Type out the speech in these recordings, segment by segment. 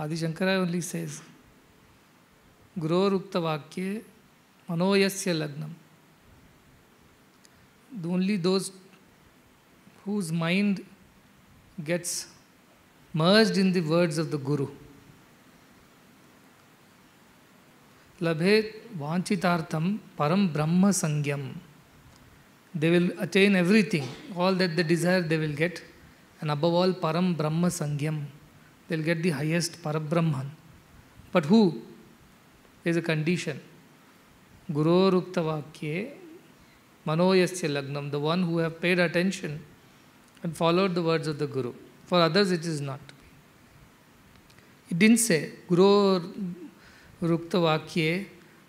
Adi Shankara only says, Gurorukta Vakye Manoyasya Lagnam. Only those whose mind gets merged in the words of the Guru. Labhe Vanchitartham Param Brahma Sangyam. They will attain everything, all that they desire they will get, and above all Param Brahma Sangyam. They will get the highest Parabrahman. But who? There is a condition. Gurorukta Vakye Manoyasya Lagnam, the one who have paid attention and followed the words of the Guru. For others it is not. It didn't say Gurorukta Vakye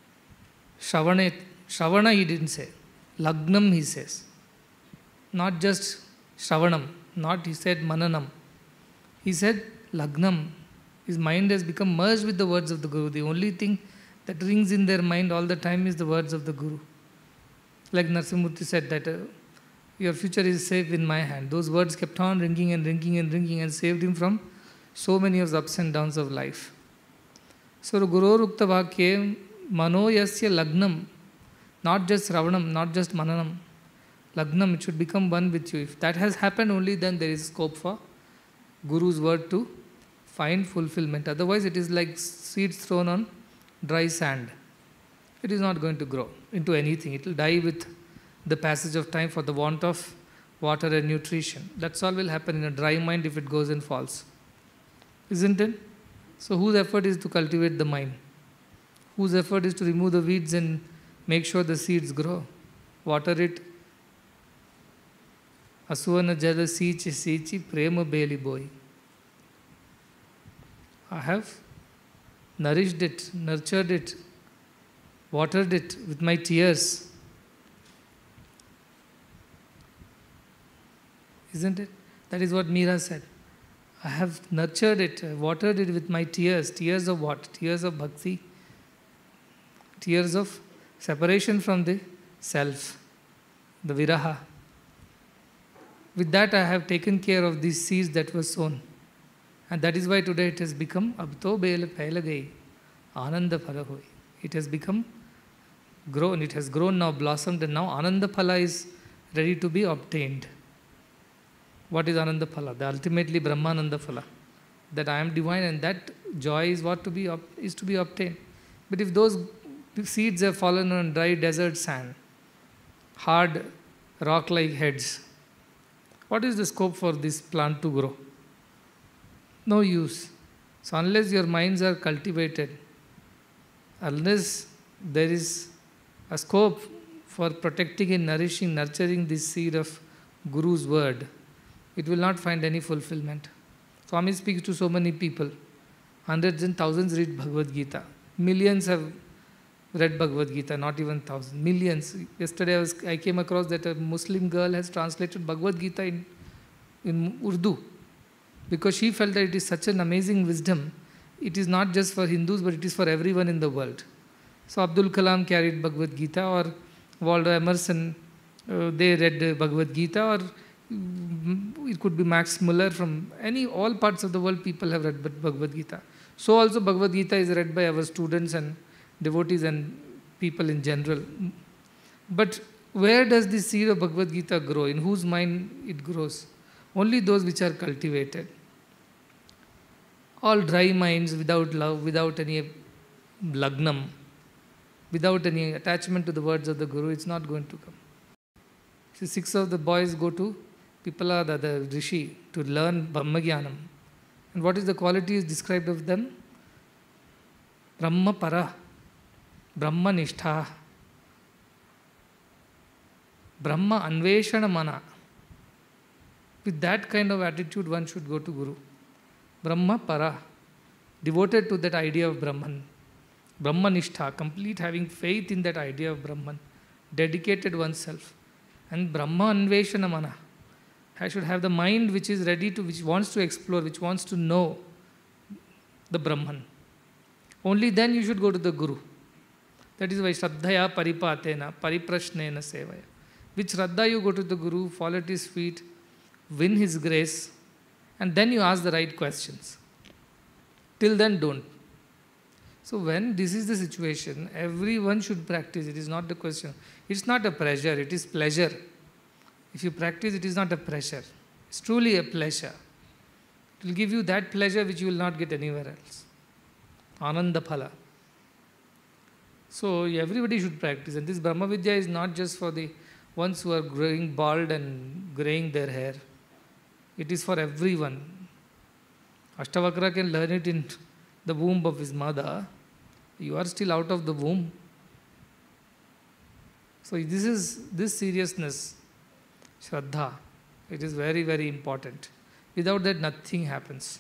Shravana he didn't say. Lagnam he says. Not just Shravanam, not he said Mananam. He said Lagnam. His mind has become merged with the words of the Guru. The only thing that rings in their mind all the time is the words of the Guru. Like Narasimhamurthy said that your future is safe in my hand. Those words kept on ringing and ringing and ringing and saved him from so many of the ups and downs of life. So Gurorukta Vakye Manoyasya Lagnam. Not just Ravanam, not just Mananam. Lagnam, it should become one with you. If that has happened, only then there is scope for Guru's word to find fulfillment. Otherwise, it is like seeds thrown on dry sand. It is not going to grow into anything. It will die with the passage of time for the want of water and nutrition. That's all will happen in a dry mind if it goes and falls. Isn't it? So whose effort is to cultivate the mind? Whose effort is to remove the weeds and make sure the seeds grow? Water it. Asuvana jala siichi siichi prema beli boy. I have nourished it, nurtured it, watered it with my tears. Isn't it? That is what Meera said. I have nurtured it, watered it with my tears. Tears of what? Tears of bhakti. Tears of separation from the self, the viraha. With that I have taken care of these seeds that were sown. And that is why today it has become Abto Bela Pailagai, Ananda Phala Hoi. It has become grown, it has grown now, blossomed, and now Ananda Phala is ready to be obtained. What is Ananda Phala? The ultimately Brahmananda Phala. That I am divine and that joy is what to be obtained. But if those seeds have fallen on dry desert sand, hard rock-like heads, what is the scope for this plant to grow? No use. So unless your minds are cultivated, unless there is a scope for protecting and nourishing, nurturing this seed of Guru's word, it will not find any fulfillment. Swami speaks to so many people. Hundreds and thousands read Bhagavad Gita. Millions have read Bhagavad Gita, not even thousands. Millions. Yesterday I came across that a Muslim girl has translated Bhagavad Gita in Urdu because she felt that it is such an amazing wisdom. It is not just for Hindus, but it is for everyone in the world. So Abdul Kalam carried Bhagavad Gita, or Waldo Emerson, they read Bhagavad Gita, or it could be Max Muller. From all parts of the world people have read Bhagavad Gita. So also Bhagavad Gita is read by our students and devotees and people in general. But where does the seed of Bhagavad Gita grow? In whose mind it grows? Only those which are cultivated. All dry minds without love, without any lagnam, without any attachment to the words of the Guru, it's not going to come. See, 6 of the boys go to Pipalada, the Rishi, to learn Brahmagyanam. And what is the quality is described of them? Brahma para, Brahma nishtha, Brahma anveshana mana. With that kind of attitude, one should go to Guru. Brahma para, devoted to that idea of Brahman. Brahma nishtha, complete having faith in that idea of Brahman, dedicated oneself. And Brahma anveshana mana. I should have the mind which is ready to, which wants to explore, which wants to know the Brahman. Only then you should go to the Guru. That is why Shraddhaya paripatena, pariprashnena sevaya. With Shraddha you go to the Guru, fall at his feet, win his grace, and then you ask the right questions. Till then, don't. So when this is the situation, everyone should practice. It is not the question. It's not a pressure, it is pleasure. If you practice, it is not a pressure. It's truly a pleasure. It will give you that pleasure which you will not get anywhere else. Ananda phala. So everybody should practice. And this Brahma Vidya is not just for the ones who are growing bald and graying their hair. It is for everyone. Ashtavakra can learn it in the womb of his mother. You are still out of the womb. So this seriousness, Shraddha, it is very, very important. Without that, nothing happens.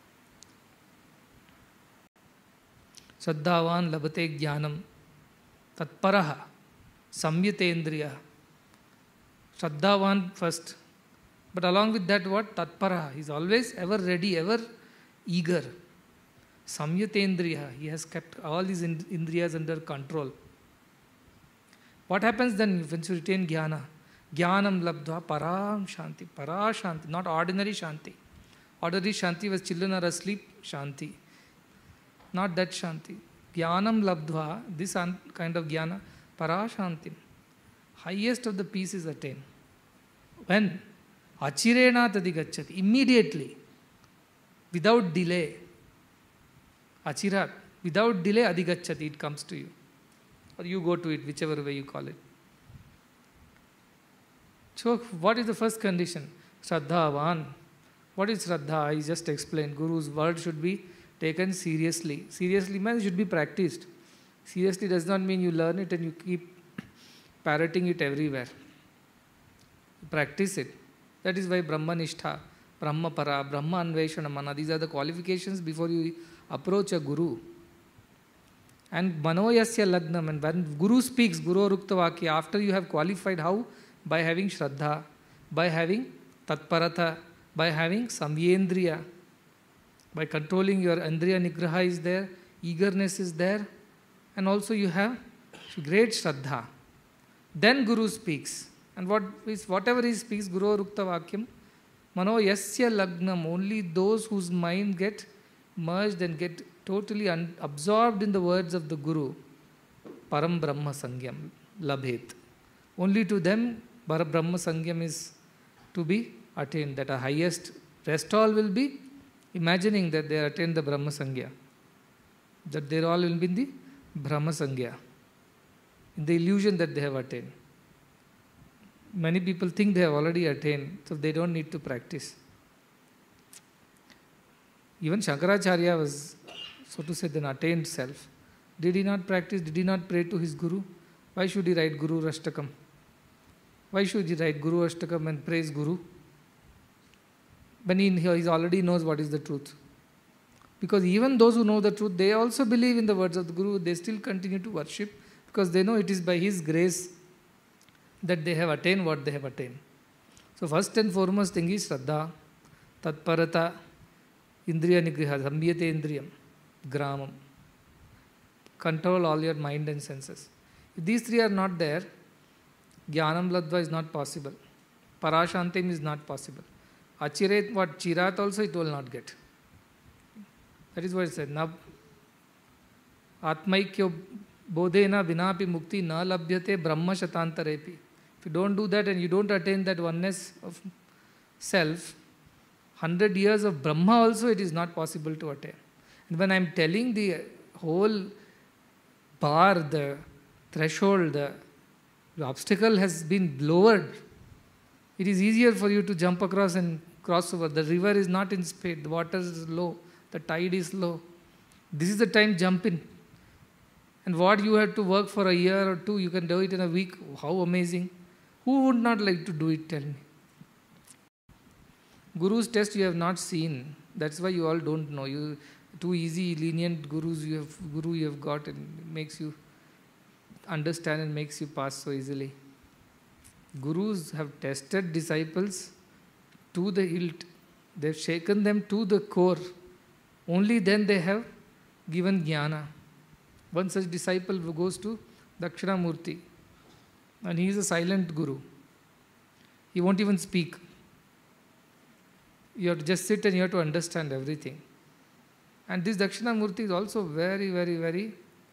Shraddhavan labhate jnanam tatparaha samyatendriya. Shraddhavan first. But along with that, what? Tatparaha. He is always ever ready, ever eager. Samyatendriya. He has kept all his indriyas under control. What happens then when you retain jnana? Jnanam labdha param shanti. Para shanti. Not ordinary shanti. Ordinary shanti was children are asleep, shanti. Not that shanti. Jnanam labdha, this kind of jnana, para shanti. Highest of the peace is attained. When? Achirena tadigacchati. Immediately. Without delay. Achirat. Without delay, adigacchati. It comes to you. Or you go to it, whichever way you call it. So, what is the first condition? Shraddhavan. What is Shraddha? I just explained. Guru's word should be taken seriously. Seriously means it should be practiced. Seriously does not mean you learn it and you keep parroting it everywhere. Practice it. That is why Brahmanishtha, Brahmapara, Brahma Anveshana Mana, these are the qualifications before you approach a Guru. And Manoyasya Lagnam, and when Guru speaks, Guru Rukta Vakya, after you have qualified how? By having Shraddha, by having Tatparata, by having Samyendriya, by controlling your Andriya Nigraha is there, eagerness is there, and also you have great Shraddha. Then Guru speaks. And whatever he speaks, Guru Rukta Vakyam, Mano Yasya Lagnam, only those whose mind get merged and get totally absorbed in the words of the Guru, Param Brahma Sangyam, Labhet. Only to them, Param Brahma Sangyam is to be attained, that our highest. Rest all will be imagining that they attain the Brahma Sangya. That they all will be in the Brahma Sangya, in the illusion that they have attained. Many people think they have already attained, so they don't need to practice. Even Shankaracharya was, so to say, an attained self. Did he not practice? Did he not pray to his Guru? Why should he write Guru Ashtakam? Why should he write Guru Ashtakam and praise Guru? When he already knows what is the truth. Because even those who know the truth, they also believe in the words of the Guru. They still continue to worship because they know it is by his grace that they have attained what they have attained. So first and foremost thing is Shraddha, Tatparata, Indriya Nigriha, Samyate Indriyam, Gramam. Control all your mind and senses. If these three are not there, Jnanam Ladva is not possible. Parashantim is not possible. Achiret, what? Chirat also it will not get. That is what it said. Na Atmaikyo bodhena vinapi mukti na labhyate brahma shatantarepi. If you don't do that and you don't attain that oneness of self, 100 years of Brahma also it is not possible to attain. And when I am telling the whole bar, the threshold, the obstacle has been lowered, it is easier for you to jump across and cross over. The river is not in spade, the water is low, the tide is low. This is the time, jump in. And what you have to work for a year or two, you can do it in a week. How amazing. Who would not like to do it, tell me? Guru's test you have not seen. That's why you all don't know. You too easy, lenient Guru you have got, and it makes you understand and makes you pass so easily. Gurus have tested disciples to the hilt. They have shaken them to the core. Only then they have given jnana. One such disciple goes to Dakshinamurti, and he is a silent Guru. He won't even speak. You have to just sit and you have to understand everything. And this Dakshinamurti is also very, very, very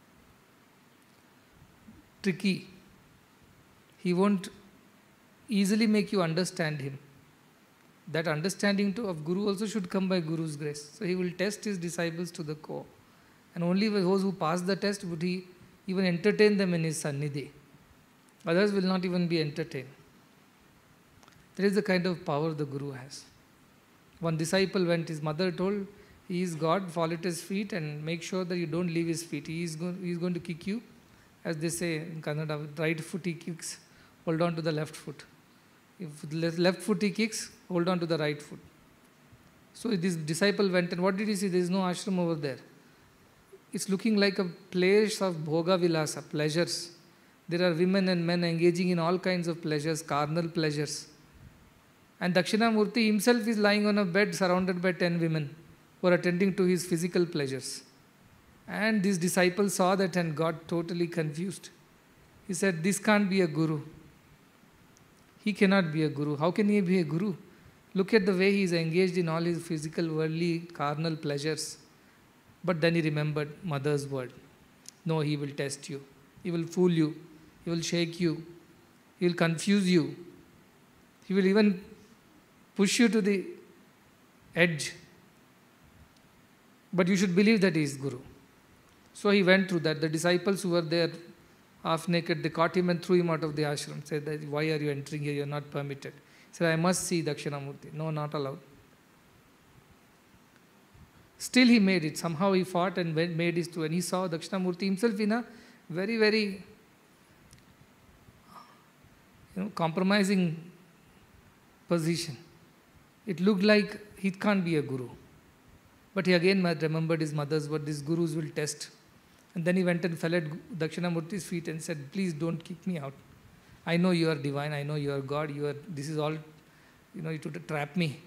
tricky. He won't easily make you understand him. That understanding of Guru also should come by Guru's grace. So he will test his disciples to the core. And only those who pass the test would he even entertain them in his Sannidhi. Others will not even be entertained. That is the kind of power the Guru has. One disciple went, his mother told, he is God, fall at his feet and make sure that you don't leave his feet. He is going to kick you, as they say in Kannada, with right foot he kicks, hold on to the left foot. If with the left foot he kicks, hold on to the right foot. So this disciple went, and what did he see? There is no ashram over there. It's looking like a place of bhoga vilasa, pleasures. There are women and men engaging in all kinds of pleasures, carnal pleasures. And Dakshinamurti himself is lying on a bed surrounded by 10 women who are attending to his physical pleasures. And this disciple saw that and got totally confused. He said, this can't be a guru. He cannot be a guru. How can he be a guru? Look at the way he is engaged in all his physical, worldly, carnal pleasures. But then he remembered mother's word. No, he will test you. He will fool you. He will shake you. He will confuse you. He will even push you to the edge. But you should believe that he is Guru. So he went through that. The disciples who were there, half naked, they caught him and threw him out of the ashram. Said, that, why are you entering here? You are not permitted. He said, I must see Dakshinamurti. No, not allowed. Still he made it. Somehow he fought and made it through. And he saw Dakshinamurti himself in a very, very compromising position. It looked like he can't be a guru. But he again remembered his mother's word, these gurus will test. And then he went and fell at Dakshinamurti's feet and said, please don't kick me out. I know you are divine, I know you are God, this is all, you to trap me.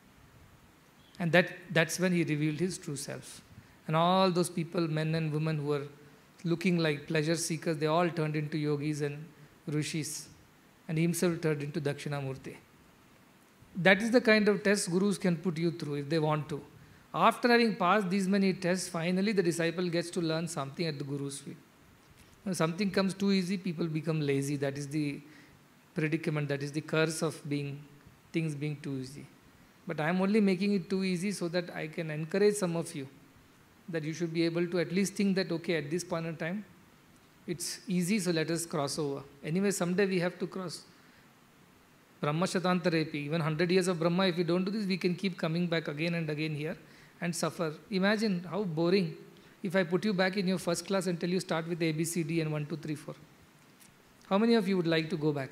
And that's when he revealed his true self. And all those people, men and women who were looking like pleasure seekers, they all turned into yogis and rishis. And he himself turned into Dakshinamurti. That is the kind of test gurus can put you through if they want to. After having passed these many tests, finally the disciple gets to learn something at the Guru's feet. When something comes too easy, people become lazy. That is the predicament, that is the curse of things being too easy. But I am only making it too easy so that I can encourage some of you that you should be able to at least think that, okay, at this point in time, it's easy, so let us cross over. Anyway, someday we have to cross. Brahma Shatantarepi, even 100 years of Brahma, if we don't do this, we can keep coming back again and again here and suffer. Imagine how boring if I put you back in your first class and tell you start with A, B, C, D and 1, 2, 3, 4. How many of you would like to go back?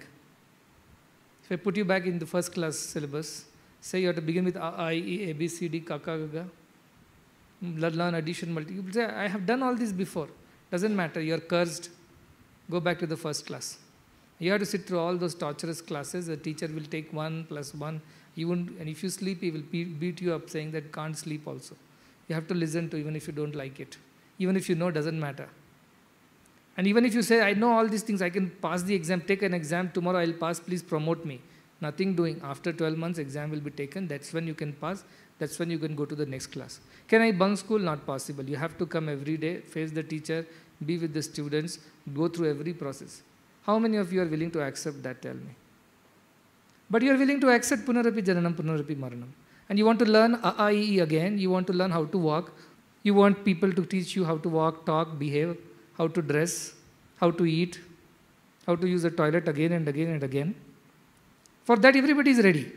If I put you back in the first class syllabus, say you have to begin with A, I, E, A, B, C, D, Kaka, Gaga, learn addition, multi. You will say, I have done all this before. Doesn't matter, you are cursed. Go back to the first class. You have to sit through all those torturous classes. The teacher will take 1 + 1. And if you sleep, he will beat you up saying that can't sleep also. You have to listen to even if you don't like it. Even if you know, doesn't matter. And even if you say, I know all these things, I can pass the exam, take an exam, tomorrow I'll pass, please promote me. Nothing doing. After 12 months, exam will be taken. That's when you can pass. That's when you can go to the next class. Can I bunk school? Not possible. You have to come every day, face the teacher, be with the students, go through every process. How many of you are willing to accept that? Tell me. But you are willing to accept Punarapi Jananam, Punarapi Maranam. And you want to learn A, I, E again. You want to learn how to walk. You want people to teach you how to walk, talk, behave, how to dress, how to eat, how to use a toilet again and again and again. For that, everybody is ready.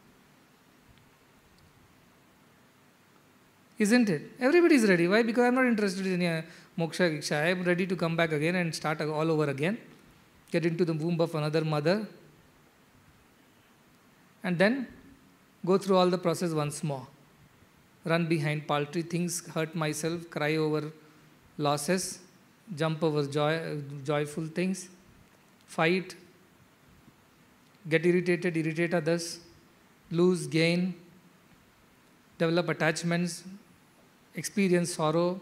Isn't it? Everybody is ready. Why? Because I am not interested in moksha, giksha. I am ready to come back again and start all over again. Get into the womb of another mother. And then go through all the process once more. Run behind paltry things, hurt myself, cry over losses, jump over joyful things, fight, get irritated, irritate others, lose, gain, develop attachments, experience sorrow.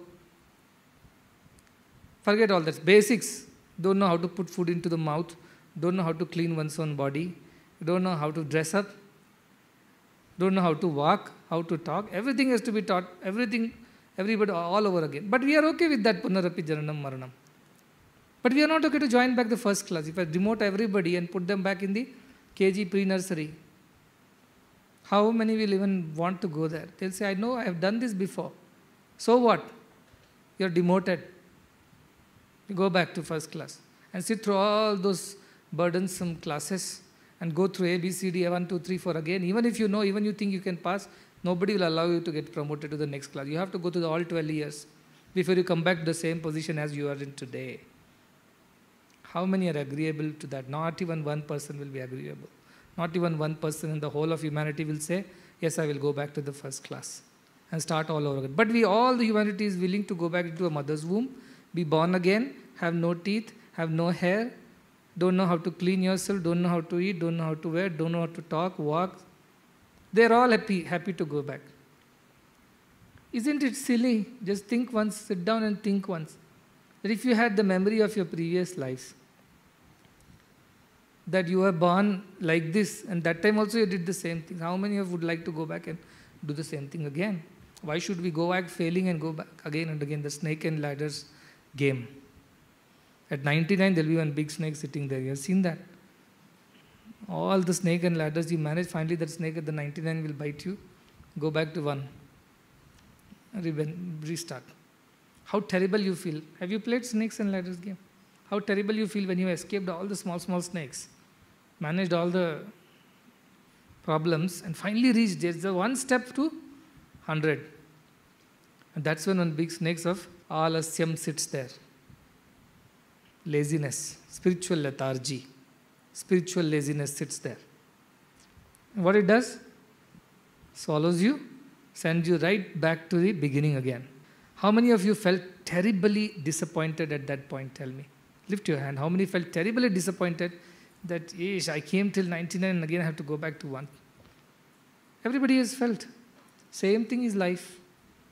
Forget all that. Basics. Don't know how to put food into the mouth, don't know how to clean one's own body, don't know how to dress up, don't know how to walk, how to talk. Everything has to be taught. Everything Everybody all over again. But we are okay with that Punarapi Jananam Maranam. But we are not okay to join back the first class. If I demote everybody and put them back in the KG pre-nursery, how many will even want to go there? They'll say, I know, I have done this before. So what? You're demoted. You go back to first class and sit through all those burdensome classes and go through A, B, C, D, 1, 2, 3, 4 again. Even if you know, even you think you can pass, nobody will allow you to get promoted to the next class. You have to go to all 12 years before you come back to the same position as you are in today. How many are agreeable to that? Not even one person will be agreeable. Not even one person in the whole of humanity will say, yes, I will go back to the first class and start all over again. But all the humanity is willing to go back into a mother's womb, be born again, have no teeth, have no hair, don't know how to clean yourself, don't know how to eat, don't know how to wear, don't know how to talk, walk. They're all happy to go back. Isn't it silly? Just think once, sit down and think once. That if you had the memory of your previous lives, that you were born like this, and that time also you did the same thing. How many of you would like to go back and do the same thing again? Why should we go back failing and go back again and again? The snake and ladders game. At 99, there will be one big snake sitting there. You have seen that? All the snake and ladders you manage, finally that snake at the 99 will bite you. Go back to 1. Restart. How terrible you feel. Have you played snakes and ladders game? How terrible you feel when you escaped all the small snakes, managed all the problems, and finally reached just the one step to 100. And that's when one big snake of Alasyam sits there. Laziness, spiritual lethargy, spiritual laziness sits there. And what it does? Swallows you, sends you right back to the beginning again. How many of you felt terribly disappointed at that point? Tell me. Lift your hand. How many felt terribly disappointed that, I came till 99 and again I have to go back to 1? Everybody has felt. Same thing is life.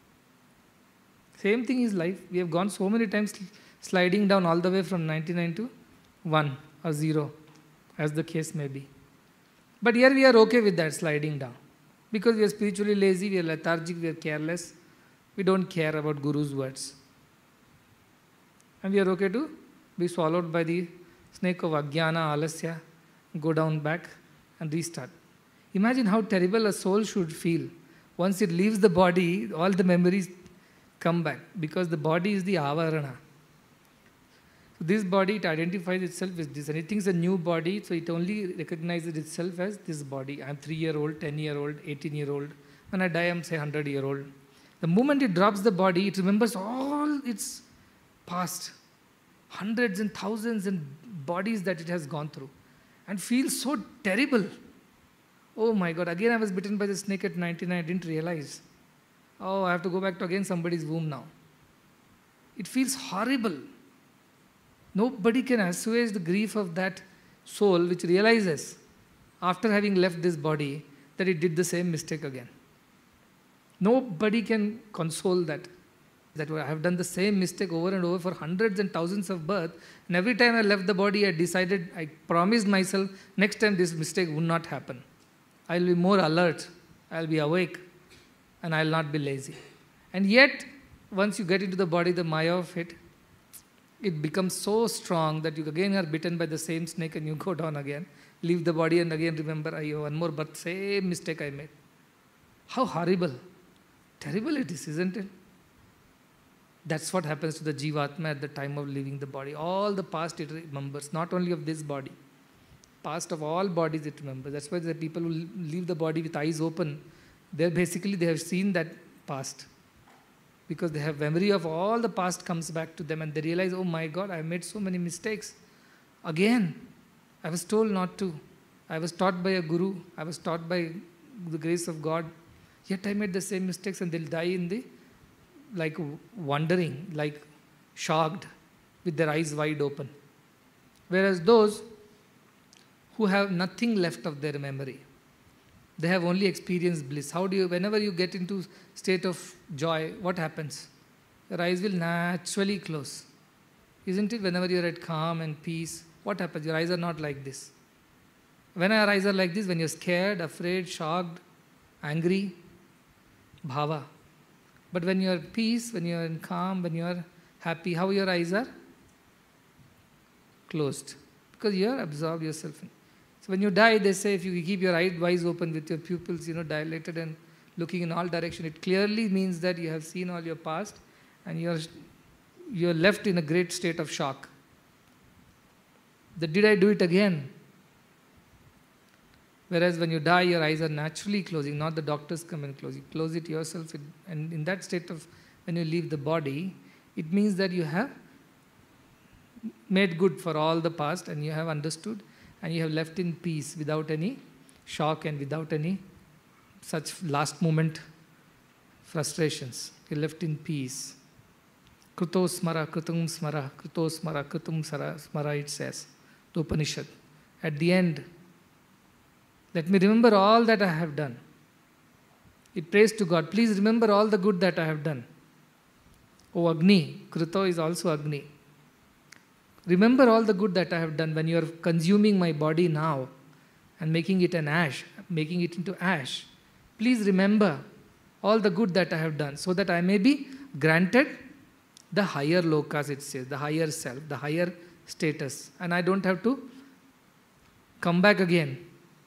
Same thing is life. We have gone so many times sliding down all the way from 99 to 1 or 0, as the case may be. But here we are okay with that sliding down. Because we are spiritually lazy, we are lethargic, we are careless. We don't care about Guru's words. And we are okay to be swallowed by the snake of Ajnana, Alasya, go down back and restart. Imagine how terrible a soul should feel. Once it leaves the body, all the memories come back, because the body is the avarana. So this body, it identifies itself with this, and it thinks a new body, so it only recognizes itself as this body. I'm 3-year-old, 10-year-old, 18-year-old. When I die, I'm say 100-year-old. The moment it drops the body, it remembers all its past, hundreds and thousands and bodies that it has gone through, and feels so terrible. Oh my God, again I was bitten by the snake at 99, I didn't realize. Oh, I have to go back to again somebody's womb now. It feels horrible. Nobody can assuage the grief of that soul which realizes, after having left this body, that it did the same mistake again. Nobody can console that. That I have done the same mistake over and over for hundreds and thousands of births, and every time I left the body, I promised myself, next time this mistake would not happen. I will be more alert, I will be awake, and I will not be lazy. And yet, once you get into the body, the maya of it becomes so strong that you again are bitten by the same snake and you go down again, leave the body and again remember, one more birth, same mistake I made. How horrible. Terrible it is, isn't it? That's what happens to the Jivatma at the time of leaving the body. All the past it remembers, not only of this body. Past of all bodies it remembers. That's why the people who leave the body with eyes open, they have seen that past. Because they have memory of all the past comes back to them, and they realize, oh my God, I made so many mistakes. Again, I was told not to. I was taught by a guru. I was taught by the grace of God. Yet I made the same mistakes, and they'll die in the, like wondering, like shocked, with their eyes wide open. Whereas those who have nothing left of their memory, they have only experienced bliss. Whenever you get into state of joy, what happens? Your eyes will naturally close. Isn't it? Whenever you're at calm and peace, what happens? Your eyes are not like this. When our eyes are like this, when you're scared, afraid, shocked, angry, bhava. But when you are at peace, when you are in calm, when you are happy, how your eyes are? Closed. Because you are absorbed yourself in. So when you die, they say if you keep your eyes open with your pupils, dilated and looking in all direction, it clearly means that you have seen all your past and you're left in a great state of shock. Did I do it again? Whereas when you die, your eyes are naturally closing, not the doctors come and close. You close it yourself, and in that state of when you leave the body, it means that you have made good for all the past and you have understood and you have left in peace without any shock and without any such last moment frustrations. You're left in peace. Kruto smara, krutum smara, kruto smara, krutum smara, it says, the Upanishad. At the end, let me remember all that I have done. It prays to God, please remember all the good that I have done. O Agni, Kruto is also Agni. Remember all the good that I have done when you are consuming my body now and making it an ash, making it into ash. Please remember all the good that I have done so that I may be granted the higher lokas, it says, the higher self, the higher status. And I don't have to come back again.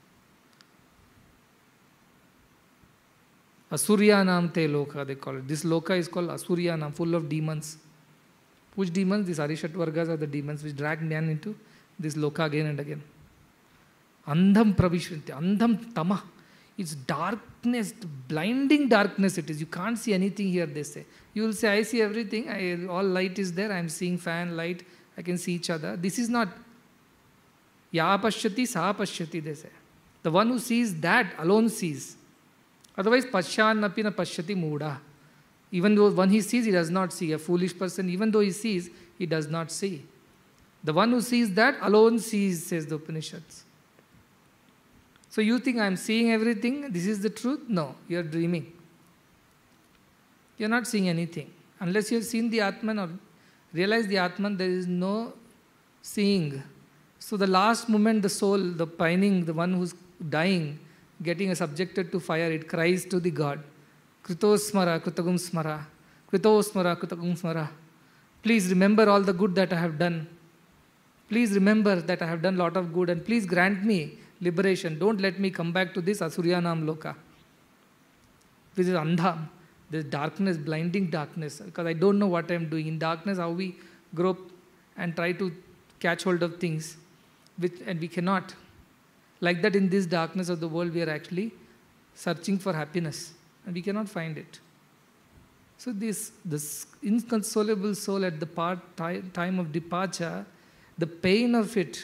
Asuryanam te loka, they call it. This loka is called Asuryanam, full of demons. Which demons? These Arishat Vargas are the demons which drag man into this loka again and again. Andham pravishvanti, andham tama. It's darkness, blinding darkness it is. You can't see anything here, they say. You will say, I see everything, all light is there, I am seeing fan, light, I can see each other. This is not ya pashyati, sa pashyati, they say. The one who sees that alone sees. Otherwise, pashyan napi na pashyati muda. Even though one he sees, he does not see. A foolish person, even though he sees, he does not see. The one who sees that alone sees, says the Upanishads. So you think I am seeing everything, this is the truth? No, you are dreaming. You are not seeing anything. Unless you have seen the Atman or realize the Atman, there is no seeing. So the last moment, the soul, the pining, the one who's dying, getting subjected to fire, it cries to the God. Krito smara, krutagum smara. Krito smara, krutagum smara. Please remember all the good that I have done. Please remember that I have done a lot of good and please grant me liberation. Don't let me come back to this Asuryanam loka. This is andham. This darkness, blinding darkness. Because I don't know what I am doing. In darkness, how we grope and try to catch hold of things. And we cannot. Like that in this darkness of the world, we are actually searching for happiness. And we cannot find it. So this inconsolable soul at the time of departure, the pain of it,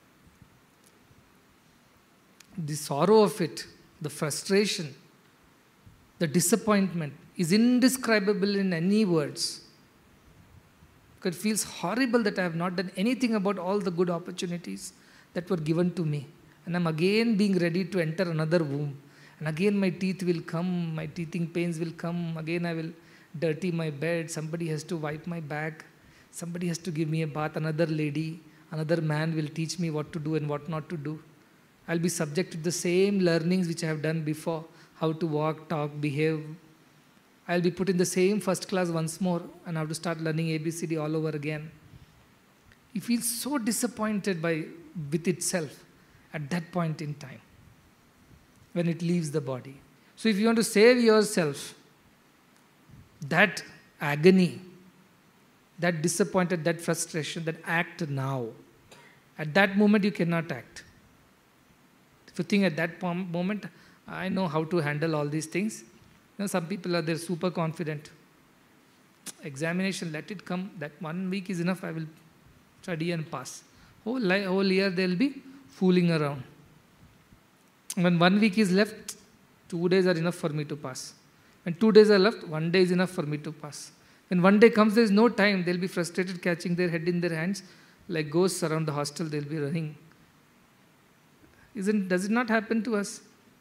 the sorrow of it, the frustration, the disappointment is indescribable in any words. Because it feels horrible that I have not done anything about all the good opportunities that were given to me. And I'm again being ready to enter another womb. And again my teeth will come, my teething pains will come, again I will dirty my bed, somebody has to wipe my back, somebody has to give me a bath, another lady, another man will teach me what to do and what not to do. I'll be subject to the same learnings which I have done before, how to walk, talk, behave. I'll be put in the same first class once more and I have to start learning ABCD all over again. It feels so disappointed with itself at that point in time, when it leaves the body. So if you want to save yourself, that agony, that disappointed, that frustration, that act now. At that moment you cannot act. If you think at that moment, I know how to handle all these things. Some people they're super confident. Examination, let it come. That 1 week is enough, I will study and pass. Whole year they'll be fooling around. When 1 week is left, 2 days are enough for me to pass. When 2 days are left, 1 day is enough for me to pass. When 1 day comes, there is no time. They'll be frustrated, catching their head in their hands. Like ghosts around the hostel, they'll be running. Does it not happen to us?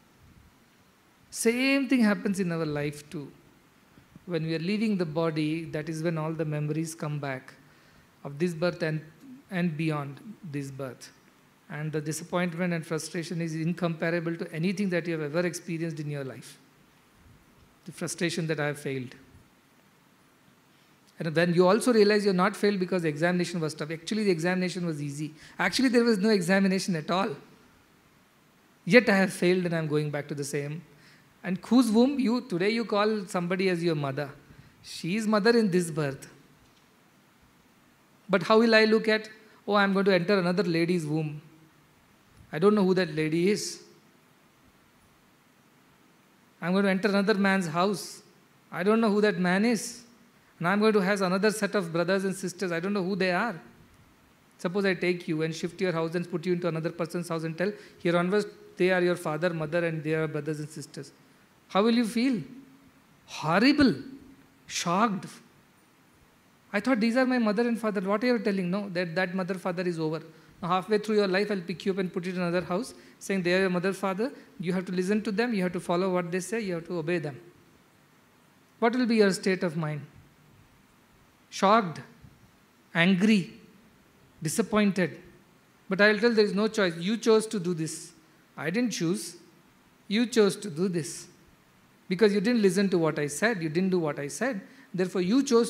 Same thing happens in our life too. When we are leaving the body, that is when all the memories come back of this birth and beyond this birth. And the disappointment and frustration is incomparable to anything that you have ever experienced in your life. The frustration that I have failed. And then you also realize you're not failed because the examination was tough. Actually, the examination was easy. Actually, there was no examination at all. Yet I have failed and I'm going back to the same. And whose womb? Today you call somebody as your mother. She is mother in this birth. But how will I look at, oh, I'm going to enter another lady's womb. I don't know who that lady is. I'm going to enter another man's house. I don't know who that man is. And I'm going to have another set of brothers and sisters. I don't know who they are. Suppose I take you and shift your house and put you into another person's house and tell, here onwards, they are your father, mother, and they are brothers and sisters. How will you feel? Horrible. Shocked. I thought these are my mother and father. What are you telling? No, that mother, father is over. Now, halfway through your life, I'll pick you up and put you in another house, saying they are your mother, father. You have to listen to them. You have to follow what they say. You have to obey them. What will be your state of mind? Shocked, angry, disappointed. But I will tell there is no choice. You chose to do this. I didn't choose. You chose to do this. Because you didn't listen to what I said. You didn't do what I said. Therefore, you chose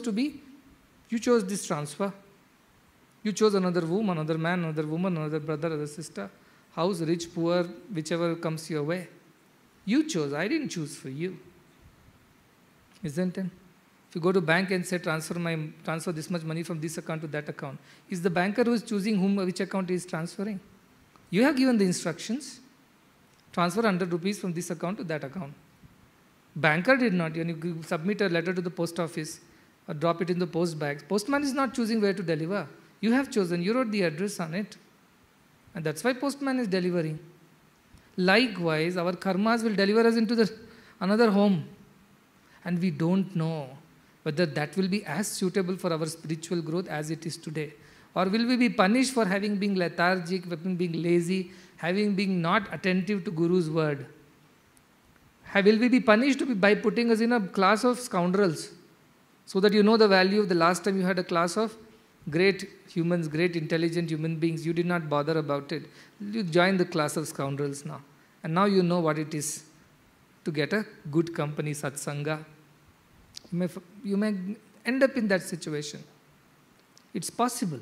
this transfer. You chose another womb, another man, another woman, another brother, another sister. House, rich, poor, whichever comes your way. You chose. I didn't choose for you. Isn't it? If you go to bank and say, transfer this much money from this account to that account, is the banker who is choosing which account he is transferring? You have given the instructions. Transfer 100 rupees from this account to that account. Banker did not. When you submit a letter to the post office or drop it in the post bags, postman is not choosing where to deliver. You have chosen. You wrote the address on it. And that's why postman is delivering. Likewise, our karmas will deliver us into another home. And we don't know whether that will be as suitable for our spiritual growth as it is today. Or will we be punished for having been lethargic, having been lazy, having been not attentive to Guru's word? Will we be punished by putting us in a class of scoundrels so that you know the value of the last time you had a class of great humans, great intelligent human beings? You did not bother about it. You join the class of scoundrels now. And now you know what it is to get a good company, satsanga. You may end up in that situation. It's possible.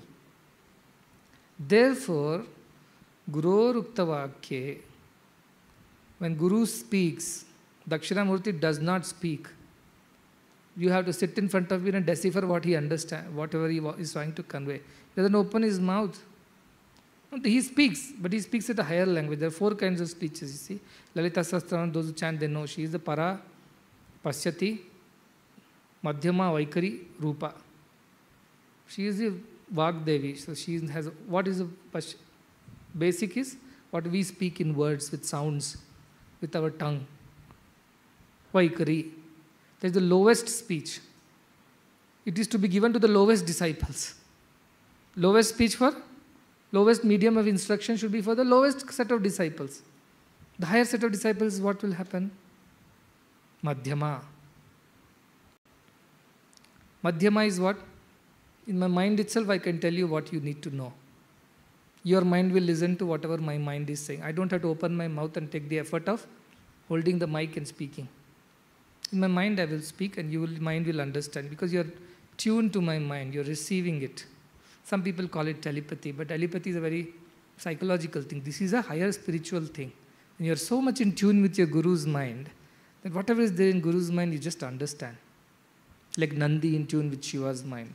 Therefore, Guru Ruktavakye, when Guru speaks, Dakshinamurti does not speak. You have to sit in front of him and decipher what he understands, whatever he is trying to convey. He doesn't open his mouth. He speaks, but he speaks at a higher language. There are 4 kinds of speeches, you see. Lalita Sahasranam, those who chant, they know. She is the Para, Pasyati, Madhyama, Vaikari, Rupa. She is the Vagdevi. So she has, what is the basic is what we speak in words with sounds, with our tongue. Vaikari. That is the lowest speech. It is to be given to the lowest disciples. Lowest speech for lowest medium of instruction should be for the lowest set of disciples. The higher set of disciples, what will happen? Madhyama. Madhyama is what? In my mind itself, I can tell you what you need to know. Your mind will listen to whatever my mind is saying. I don't have to open my mouth and take the effort of holding the mic and speaking. In my mind, I will speak and your mind will understand because you're tuned to my mind. You're receiving it. Some people call it telepathy, but telepathy is a very psychological thing. This is a higher spiritual thing. And you're so much in tune with your Guru's mind that whatever is there in Guru's mind, you just understand. Like Nandi in tune with Shiva's mind.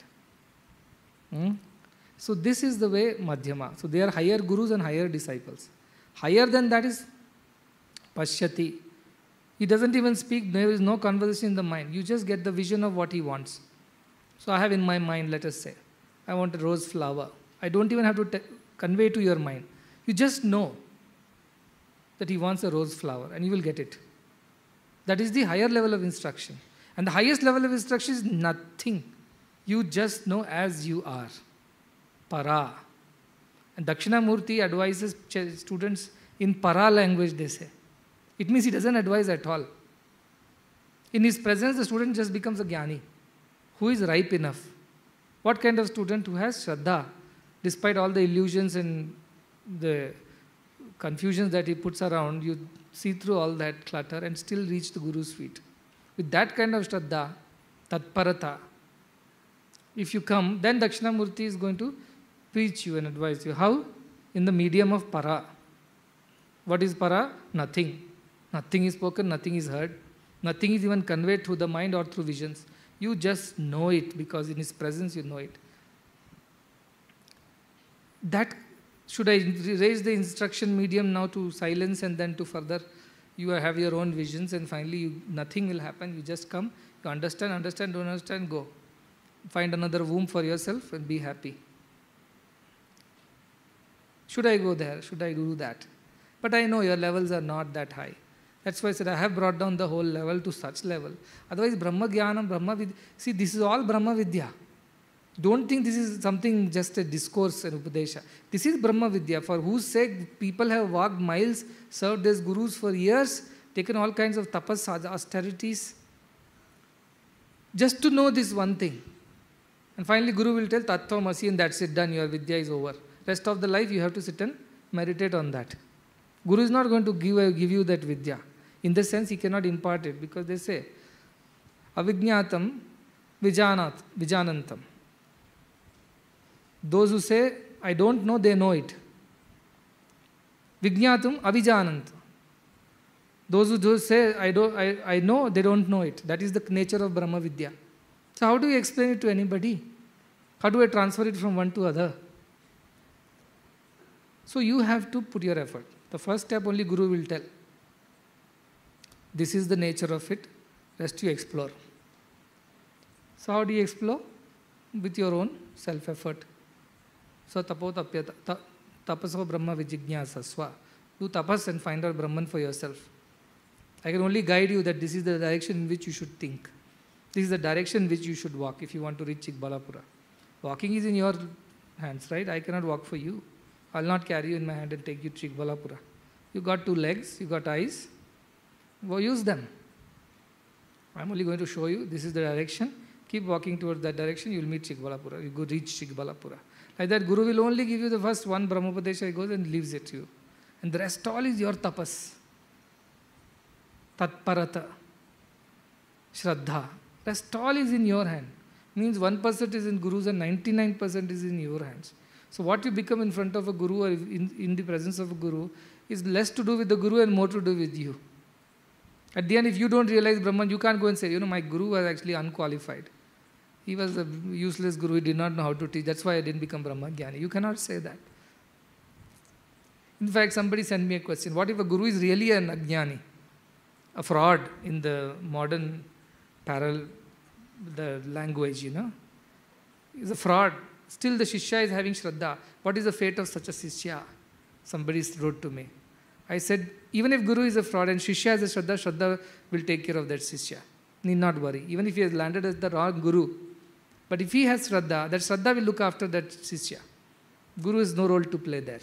So this is the way Madhyama. So they are higher Gurus and higher disciples. Higher than that is Pashyati. He doesn't even speak. There is no conversation in the mind. You just get the vision of what he wants. So I have in my mind, let us say, I want a rose flower. I don't even have to convey to your mind. You just know that he wants a rose flower and you will get it. That is the higher level of instruction. And the highest level of instruction is nothing. You just know as you are. Para. And Dakshinamurti advises students in para language, they say. It means he doesn't advise at all. In his presence, the student just becomes a jnani, who is ripe enough. What kind of student? Who has Shraddha, despite all the illusions and the confusions that he puts around, you see through all that clutter and still reach the Guru's feet. With that kind of Shraddha, Tatparata, If you come, then Dakshinamurti is going to preach you and advise you. How? In the medium of para. What is para? Nothing. Nothing is spoken, nothing is heard. Nothing is even conveyed through the mind or through visions. You just know it because in his presence you know it. That, should I raise the instruction medium now to silence and then to further, you have your own visions and finally nothing will happen. You just come, you understand, don't understand, go. Find another womb for yourself and be happy. Should I go there? Should I do that? But I know your levels are not that high. That's why I said I have brought down the whole level to such level. Otherwise, Brahma Jnanam, Brahma Vidya. See, this is all Brahma Vidya. Don't think this is something just a discourse and Upadesha. This is Brahma Vidya, for whose sake people have walked miles, served as gurus for years, taken all kinds of tapas, austerities, just to know this one thing. And finally, Guru will tell Tattvamasi, and that's it, done, your Vidya is over. Rest of the life you have to sit and meditate on that. Guru is not going to give you that Vidya. In the sense, he cannot impart it, because they say, Avijñātam Vijanantam. Those who say, I don't know, they know it. Vijñātam Avijanantam. Those who say, I know, they don't know it. That is the nature of Brahma Vidya. So how do you explain it to anybody? How do I transfer it from one to other? So you have to put your effort. The first step only Guru will tell. This is the nature of it. Rest you explore. So how do you explore? With your own self-effort. So tapo tapyata, tapaso brahma vijignyasasva. Do tapas and find out Brahman for yourself. I can only guide you that this is the direction in which you should think. This is the direction in which you should walk if you want to reach Chikbalapura. Walking is in your hands, right? I cannot walk for you. I will not carry you in my hand and take you to Chikbalapura. You got 2 legs, you got eyes. Well, use them. I am only going to show you this is the direction. Keep walking towards that direction, you will meet Chikbalapura. You go reach Chikbalapura. Like that, Guru will only give you the first one Brahmopadesha, he goes and leaves it to you. And the rest all is your tapas. Tatparata. Shraddha. Rest all is in your hand. Means 1% is in Guru's and 99% is in your hands. So what you become in front of a Guru or in the presence of a Guru is less to do with the Guru and more to do with you. At the end, if you don't realize Brahman, you can't go and say, my Guru was actually unqualified. He was a useless Guru, he did not know how to teach. That's why I didn't become Brahma Jnani. You cannot say that. In fact, somebody sent me a question. What if a Guru is really an Ajnani? A fraud in the modern the language, He's a fraud. Still the Shishya is having Shraddha. What is the fate of such a Shishya? Somebody wrote to me. I said, even if Guru is a fraud and Shishya has a Shraddha, Shraddha will take care of that Shishya. Need not worry. Even if he has landed as the wrong Guru. But if he has Shraddha, that Shraddha will look after that Shishya. Guru has no role to play there.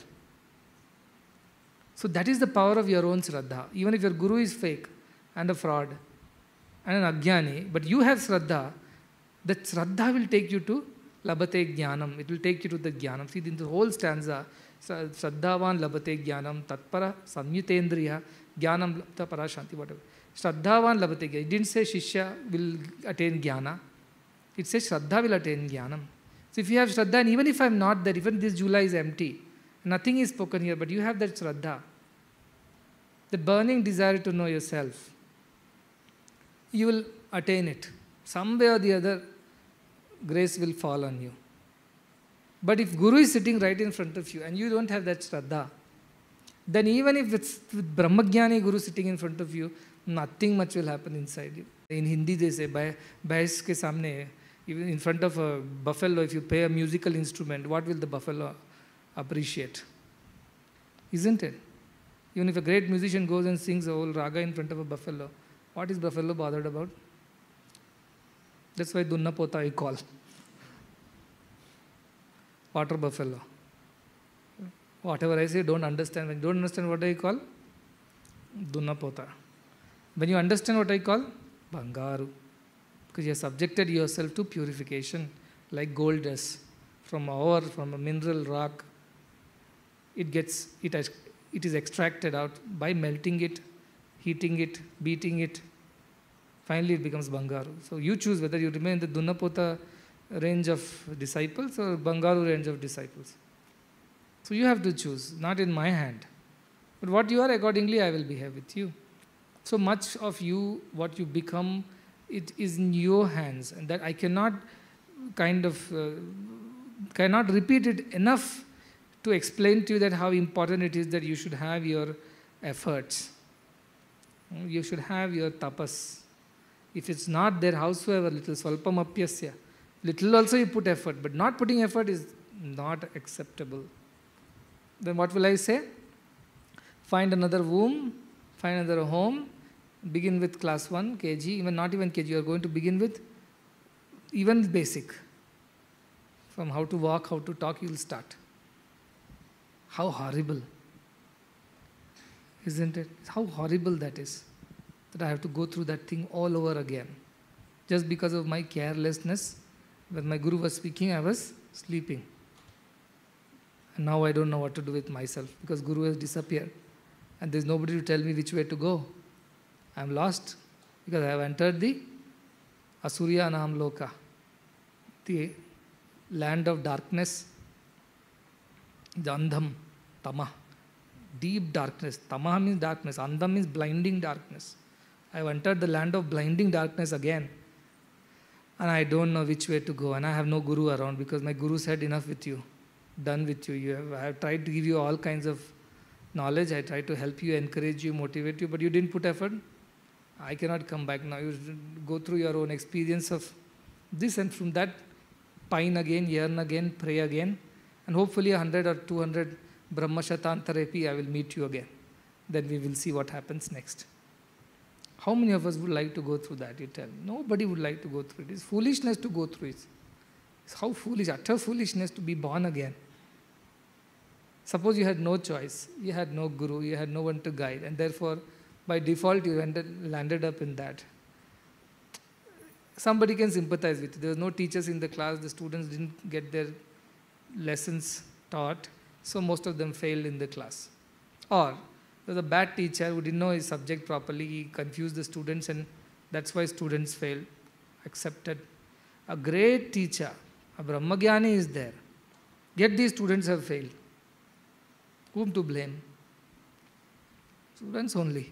So that is the power of your own Shraddha. Even if your Guru is fake and a fraud and an Ajnani, but you have Shraddha, that Shraddha will take you to Labate Jnanam. It will take you to the Jnanam. See, in the whole stanza, Shraddhavan Labate Jnanam, Tatpara Samyutendriya, Jnanam Tapara Shanti, whatever. Shraddhavan Labate Jnanam. It didn't say Shishya will attain Jnana. It says Shraddha will attain Jnanam. So if you have Shraddha, and even if I am not there, even this Jula is empty, nothing is spoken here, but you have that Shraddha, the burning desire to know yourself, you will attain it. Some way or the other, grace will fall on you. But if Guru is sitting right in front of you and you don't have that Shraddha, then even if it's with Brahmajnani Guru sitting in front of you, nothing much will happen inside you. In Hindi they say, bhais ke samne, even in front of a buffalo, if you play a musical instrument, what will the buffalo appreciate? Isn't it? Even if a great musician goes and sings a whole raga in front of a buffalo, what is buffalo bothered about? That's why Dunna Pota I call. Water buffalo. Whatever I say, don't understand. When you don't understand what I call, Dunna Pota. When you understand what I call, Bangaru. Because you have subjected yourself to purification, like gold does. From ore, from a mineral rock, it is extracted out by melting it, heating it, beating it. Finally, it becomes Bangaru. So you choose whether you remain in the Dunnapota range of disciples or Bangaru range of disciples. So you have to choose, not in my hand. But what you are, accordingly I will behave with you. So much of you, what you become, it is in your hands, and that I cannot cannot repeat it enough to explain to you that how important it is that you should have your efforts. You should have your tapas. If it's not there, howsoever little, swalpam apyasya, little also you put effort, but not putting effort is not acceptable. Then what will I say? Find another womb, find another home, begin with class 1, kg, even not even kg, you are going to begin with even basic. From how to walk, how to talk, you will start. How horrible. Isn't it? How horrible that is. That I have to go through that thing all over again. Just because of my carelessness, when my guru was speaking, I was sleeping. And now I don't know what to do with myself because guru has disappeared. And there's nobody to tell me which way to go. I'm lost because I have entered the Asurya Nam Loka, the land of darkness, the Andham, Tama, deep darkness. Tama means darkness, Andham means blinding darkness. I have entered the land of blinding darkness again. And I don't know which way to go. And I have no guru around because my guru said, enough with you, done with you. I have tried to give you all kinds of knowledge. I tried to help you, encourage you, motivate you, but you didn't put effort. I cannot come back now. You go through your own experience of this, and from that, pine again, yearn again, pray again, and hopefully 100 or 200 Brahma Shatantarepi, I will meet you again. Then we will see what happens next. How many of us would like to go through that? You tell me. Nobody would like to go through it. It's foolishness to go through it. It's how foolish, utter foolishness to be born again. Suppose you had no choice, you had no guru, you had no one to guide, and therefore, by default, you landed up in that. Somebody can sympathize with you. There was no teachers in the class, the students didn't get their lessons taught, so most of them failed in the class. Or there was a bad teacher who didn't know his subject properly, he confused the students, and that's why students failed. Accepted. A great teacher, a Brahmagyani is there, yet these students have failed. Whom to blame? Students only.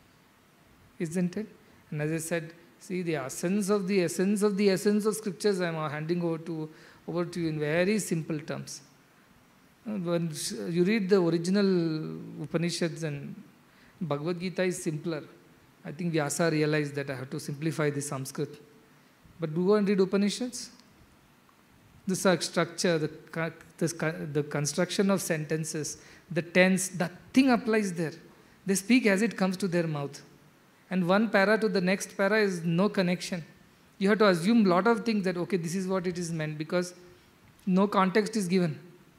Isn't it? And as I said, see, the essence of the essence of the essence of scriptures I am handing over to you in very simple terms. When you read the original Upanishads, and Bhagavad Gita is simpler. I think Vyasa realized that I have to simplify the Sanskrit. But do go and read Upanishads. The structure, the construction of sentences, the tense, that thing applies there. They speak as it comes to their mouth. And one para to the next para is no connection. You have to assume a lot of things that, okay, this is what it is meant, because no context is given.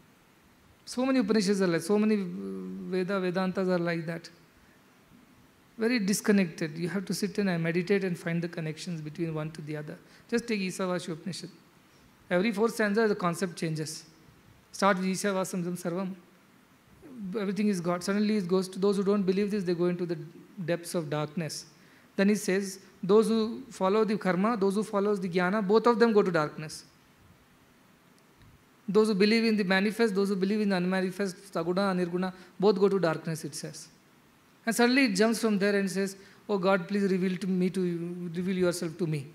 So many Upanishads are like, so many Vedantas are like that. Very disconnected. You have to sit and meditate and find the connections between one to the other. Just take Isavasya Upanishad. Every fourth stanza, the concept changes. Start with Isavasamsam Sarvam. Everything is God. Suddenly it goes to those who don't believe this, they go into the depths of darkness. Then he says, those who follow the karma, those who follow the jnana, both of them go to darkness. Those who believe in the manifest, those who believe in the unmanifest, saguna, nirguna, both go to darkness, it says. And suddenly it jumps from there and says, oh God, please reveal yourself to me.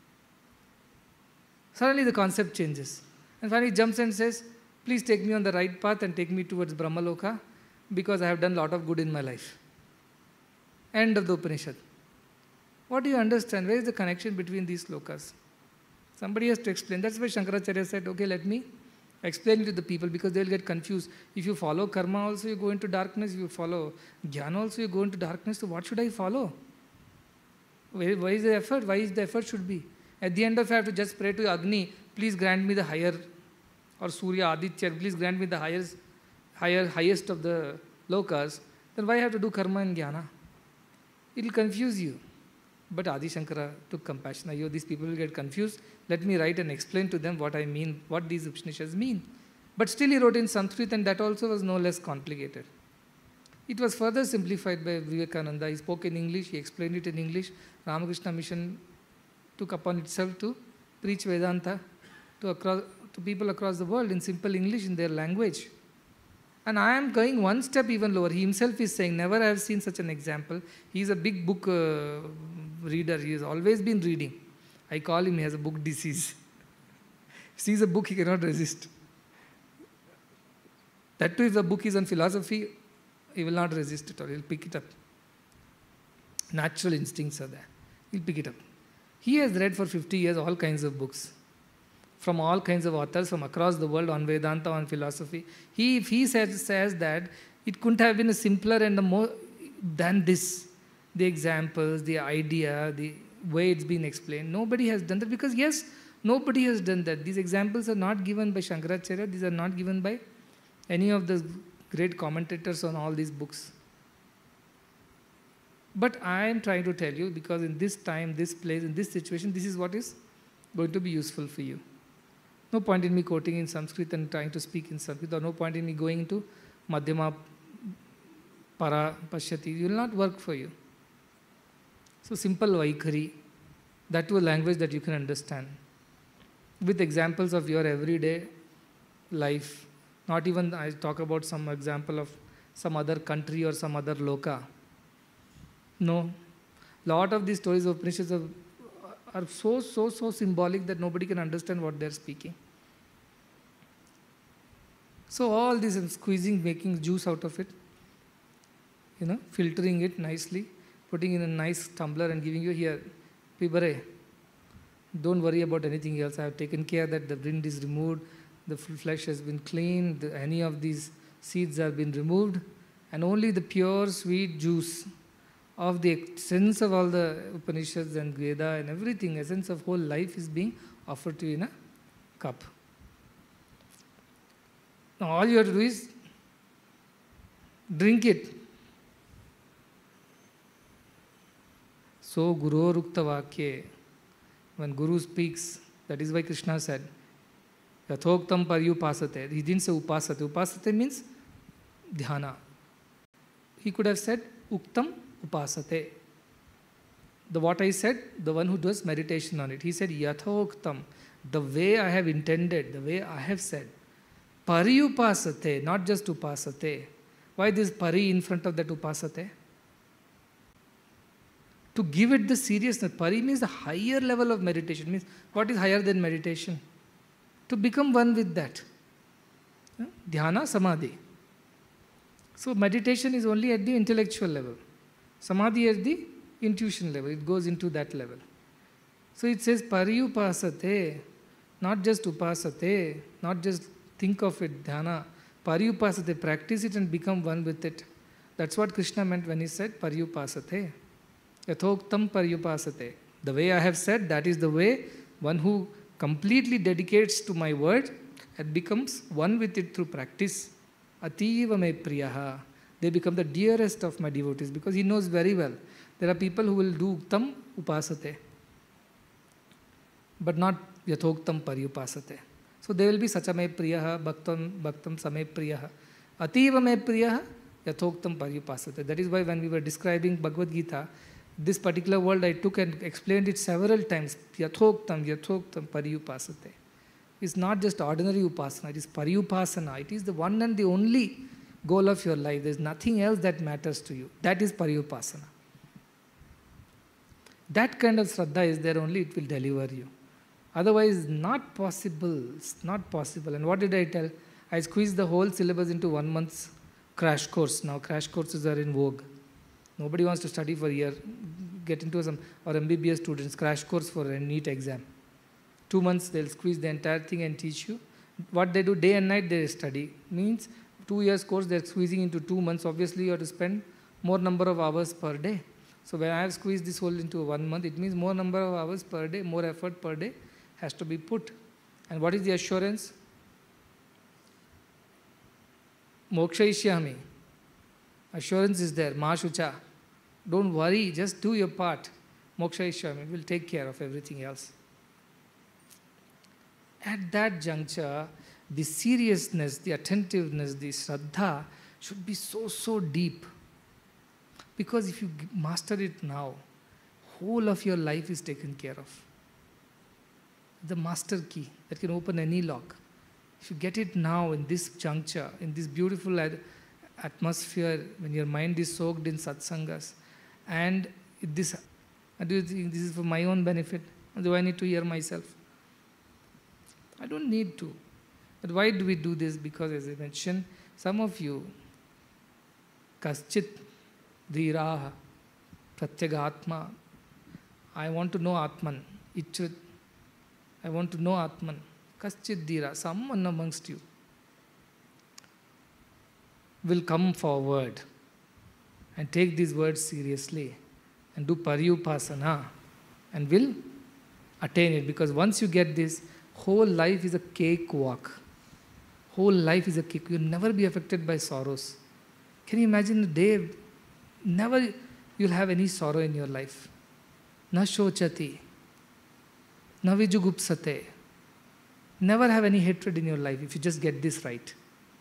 Suddenly the concept changes. And finally it jumps and says, please take me on the right path and take me towards Brahmaloka, because I have done a lot of good in my life. End of the Upanishad. What do you understand? Where is the connection between these slokas? Somebody has to explain. That's why Shankaracharya said, okay, let me explain it to the people, because they will get confused. If you follow karma also, you go into darkness. If you follow jnana also, you go into darkness. So what should I follow? Why is the effort? Why is the effort should be? At the end of it, I have to just pray to Agni, please grant me the higher, or Surya, Aditya, please grant me the highest of the lokas. Then why I have to do karma and jnana? It will confuse you. But Adi Shankara took compassion. These people will get confused. Let me write and explain to them what I mean, what these Upanishads mean. But still he wrote in Sanskrit, and that also was no less complicated. It was further simplified by Vivekananda. He spoke in English, he explained it in English. Ramakrishna Mission took upon itself to preach Vedanta. to people across the world in simple English, in their language. And I am going one step even lower. He himself is saying, never I have seen such an example. He is a big book reader. He has always been reading. I call him, he has a book disease. He sees a book, he cannot resist. That too, if the book is on philosophy, he will not resist it, or he will pick it up. Natural instincts are there. He will pick it up. He has read for 50 years all kinds of books from all kinds of authors from across the world on Vedanta, on philosophy. If he says that it couldn't have been a simpler and a more than this, the examples, the idea, the way it's been explained, nobody has done that, because yes, nobody has done that. These examples are not given by Shankaracharya, these are not given by any of the great commentators on all these books. But I am trying to tell you, because in this time, this place, in this situation, this is what is going to be useful for you. No point in me quoting in Sanskrit and trying to speak in Sanskrit, or no point in me going into Madhyama, Para, Pashyati. It will not work for you. So simple Vaikhari, that to a language that you can understand, with examples of your everyday life. Not even I talk about some example of some other country or some other loka. No. Lot of these stories of Upanishads are so symbolic that nobody can understand what they are speaking. So all this and squeezing, making juice out of it, filtering it nicely, putting in a nice tumbler and giving you here, Pibare, don't worry about anything else. I have taken care that the rind is removed, the flesh has been cleaned, any of these seeds have been removed, and only the pure sweet juice of the essence of all the Upanishads and Veda and everything, essence of whole life is being offered to you in a cup. Now all you have to do is drink it. So Guru Rukta Vakye, when Guru speaks, that is why Krishna said, Yathoktam Paryupasate. He didn't say Upasate. Upasate means dhyana. He could have said Uktam Upasate. What I said, the one who does meditation on it. He said Yathoktam, the way I have intended, the way I have said. Paryupasate, not just Upasate. Why this Pari in front of that Upasate? To give it the seriousness. Pari means the higher level of meditation. Means what is higher than meditation? To become one with that. Dhyana, Samadhi. So meditation is only at the intellectual level. Samadhi at the intuition level. It goes into that level. So it says Paryupasate, not just Upasate, not just think of it, Dhyana. Paryupasate, practice it and become one with it. That's what Krishna meant when he said Paryupasate. Yathoktam Paryupasate. The way I have said, that is the way one who completely dedicates to my word and becomes one with it through practice. Ativa me priyaha. They become the dearest of my devotees, because he knows very well. There are people who will do Uktam Upasate, but not Yathoktam Paryupasate. So they will be Sacha me priyaha, Bhaktam Same priyaha. Ativa me priyaha, Yathoktam Paryupasate. That is why when we were describing Bhagavad Gita, this particular word I took and explained it several times. Yathoktam Paryupasate. It's not just ordinary upasana, it is Paryupasana. It is the one and the only goal of your life. There is nothing else that matters to you. That is Paryupasana. That kind of Shraddha is there only, it will deliver you. Otherwise, not possible. It's not possible. And what did I tell? I squeezed the whole syllabus into 1 month's crash course. Now crash courses are in vogue. Nobody wants to study for a year, get into some, or MBBS students, crash course for a NEET exam. 2 months, they'll squeeze the entire thing and teach you. What they do, day and night, they study. Means 2 years course, they're squeezing into 2 months. Obviously, you have to spend more number of hours per day. So when I have squeezed this whole into 1 month, it means more number of hours per day, more effort per day has to be put. And what is the assurance? Mokshaishyami. Assurance is there. Ma Shucha. Don't worry, just do your part. Mokshaishyami will take care of everything else. At that juncture, the seriousness, the attentiveness, the Shraddha should be so deep. Because if you master it now, whole of your life is taken care of. the master key that can open any lock. If you get it now in this juncture, in this beautiful atmosphere, when your mind is soaked in satsangas, and this, do you think this is for my own benefit? Or do I need to hear myself? I don't need to. But why do we do this? Because as I mentioned, some of you, kaschit dhiraha pratyagatma, I want to know Atman. I want to know Atman. Kaschit dhira, someone amongst you will come forward and take these words seriously and do paryupasana and will attain it. Because once you get this, whole life is a cakewalk. Whole life is a cake. You'll never be affected by sorrows. Can you imagine a day? Never you'll have any sorrow in your life. Na shochati. Na vijugupsate. Never have any hatred in your life if you just get this right.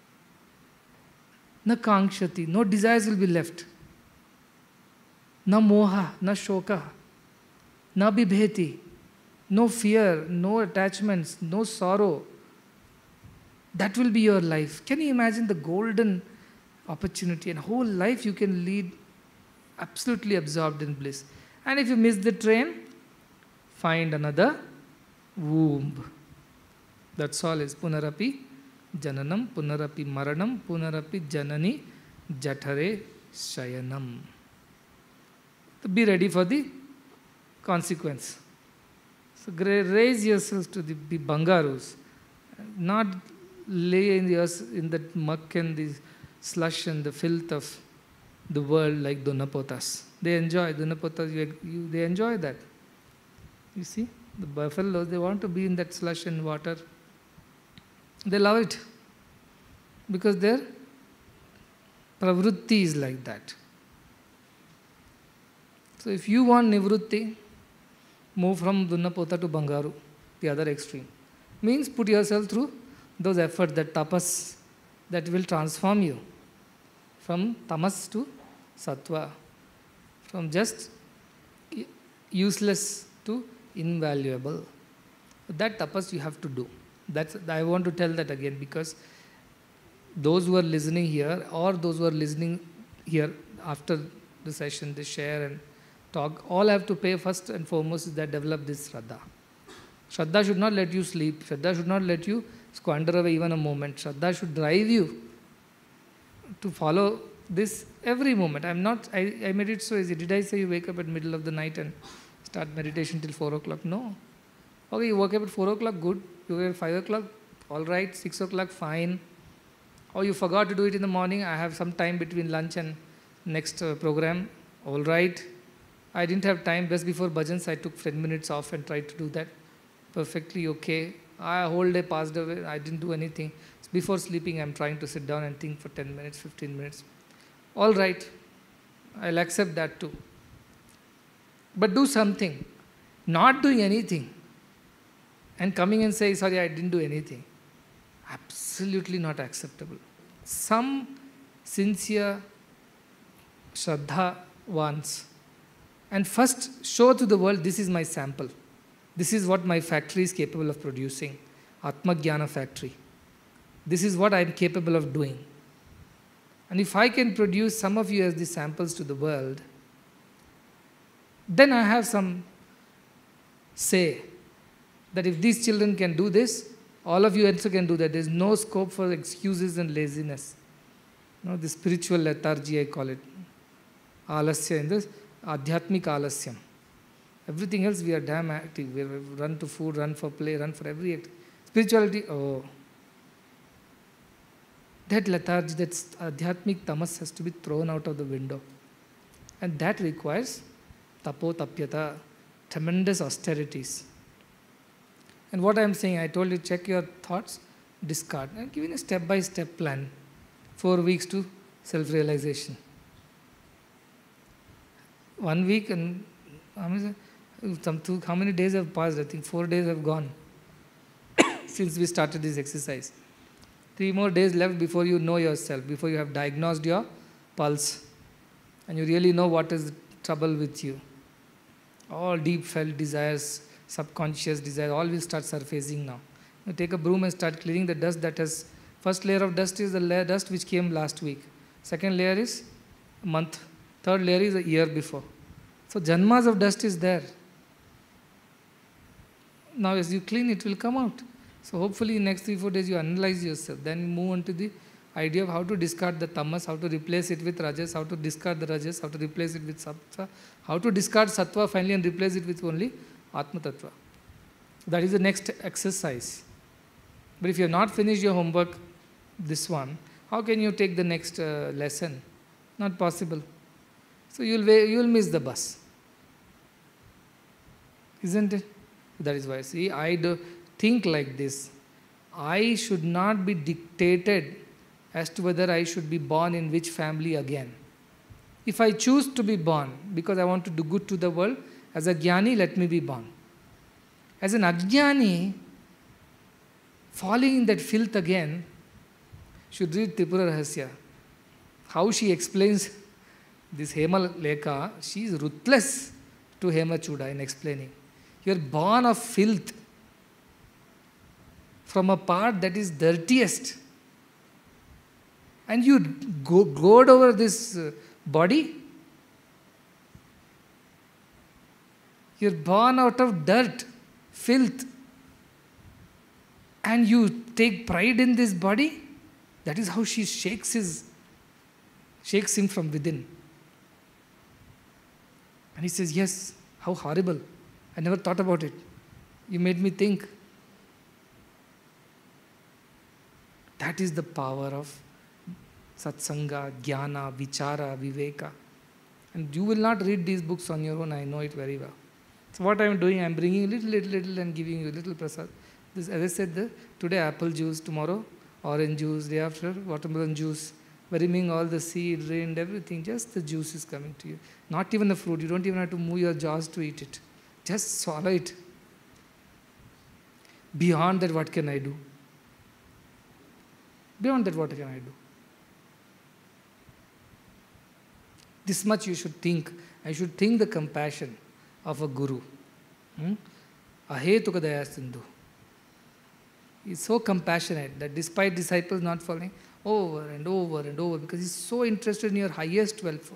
Na kankshati. No desires will be left. Na moha. Na shoka. Na bibheti. No fear, no attachments, no sorrow. That will be your life. Can you imagine the golden opportunity? And whole life you can lead absolutely absorbed in bliss. And if you miss the train, find another womb. That's all is punarapi jananam, punarapi maranam, punarapi janani jatare shayanam. So be ready for the consequence. So raise yourselves to be bangarus, not lay in the muck and the slush and the filth of the world like Dunapotas. They enjoy Dunapotas. They enjoy that. You see, the buffaloes, they want to be in that slush and water. They love it because their pravrutti is like that. So if you want nivrutti, move from Dunnapota to Bangaru, the other extreme. Means put yourself through those efforts, that tapas, that will transform you from tamas to sattva, from just useless to invaluable. That tapas you have to do. I want to tell that again, because those who are listening here or those who are listening here after the session, they share and talk, all have to pay first and foremost is that develop this Shraddha. Shraddha should not let you sleep. Shraddha should not let you squander away even a moment. Shraddha should drive you to follow this every moment. I made it so easy. Did I say you wake up at middle of the night and start meditation till 4 o'clock? No. Okay, you woke up at 4 o'clock, good. You wake at 5 o'clock, all right. 6 o'clock, fine. Or you forgot to do it in the morning. I have some time between lunch and next program, all right. I didn't have time. Just before bhajans, I took 10 minutes off and tried to do that. Perfectly okay. A whole day passed away. I didn't do anything. Before sleeping, I'm trying to sit down and think for 10 minutes, 15 minutes. All right. I'll accept that too. But do something. Not doing anything and coming and saying, sorry, I didn't do anything. Absolutely not acceptable. Some sincere Shraddha wants. And first show to the world, this is my sample. This is what my factory is capable of producing. Atma Jnana factory. This is what I am capable of doing. And if I can produce some of you as the samples to the world, then I have some say that if these children can do this, all of you also can do that. There is no scope for excuses and laziness. No, the spiritual lethargy, I call it. Alasya in this. Adhyatmik alasyam. Everything else we are damn active. We run to food, run for play, run for every act. Spirituality, oh. That lethargy, that adhyatmik tamas has to be thrown out of the window. And that requires tapo tapyata, tremendous austerities. And what I am saying, I told you, check your thoughts, discard. I am giving a step-by-step plan. 4 weeks to self-realization. 1 week and how many days have passed? I think 4 days have gone since we started this exercise. 3 more days left before you know yourself, before you have diagnosed your pulse and you really know what is the trouble with you. All deep felt desires subconscious desire, all will start surfacing now. You take a broom and start clearing the dust that has, first layer of dust is the layer dust which came last week. Second layer is a month. Third layer is a year before. So janmas of dust is there. Now as you clean, it will come out. So hopefully in next 3-4 days you analyze yourself. Then you move on to the idea of how to discard the tamas, how to replace it with rajas, how to discard the rajas, how to replace it with sattva, how to discard sattva finally and replace it with only atma tattva. That is the next exercise. But if you have not finished your homework, this one, how can you take the next lesson? Not possible. So you will miss the bus. Isn't it? That is why, see, I do think like this. I should not be dictated as to whether I should be born in which family again. If I choose to be born because I want to do good to the world, as a jnani, let me be born. As an ajnani, falling in that filth again, should read Tripura Rahasya. How she explains this Hema Lekha, she is ruthless to Hema Chuda in explaining. You are born of filth from a part that is dirtiest. And you goad over this body. You are born out of dirt, filth. And you take pride in this body. That is how she shakes him from within. And he says, yes, how horrible. I never thought about it. You made me think. That is the power of satsanga, jnana, vichara, viveka. And you will not read these books on your own, I know it very well. So what I am doing, I am bringing little and giving you little prasad. This, as I said, today apple juice, tomorrow orange juice, day after watermelon juice, removing all the seed, rind, everything, just the juice is coming to you. Not even the fruit, you don't even have to move your jaws to eat it. Just swallow it. Beyond that, what can I do? Beyond that, what can I do? This much you should think. I should think the compassion of a guru. Ahetuka daya sindhu. He is so compassionate that despite disciples not following, over and over and over, because he is so interested in your highest welfare.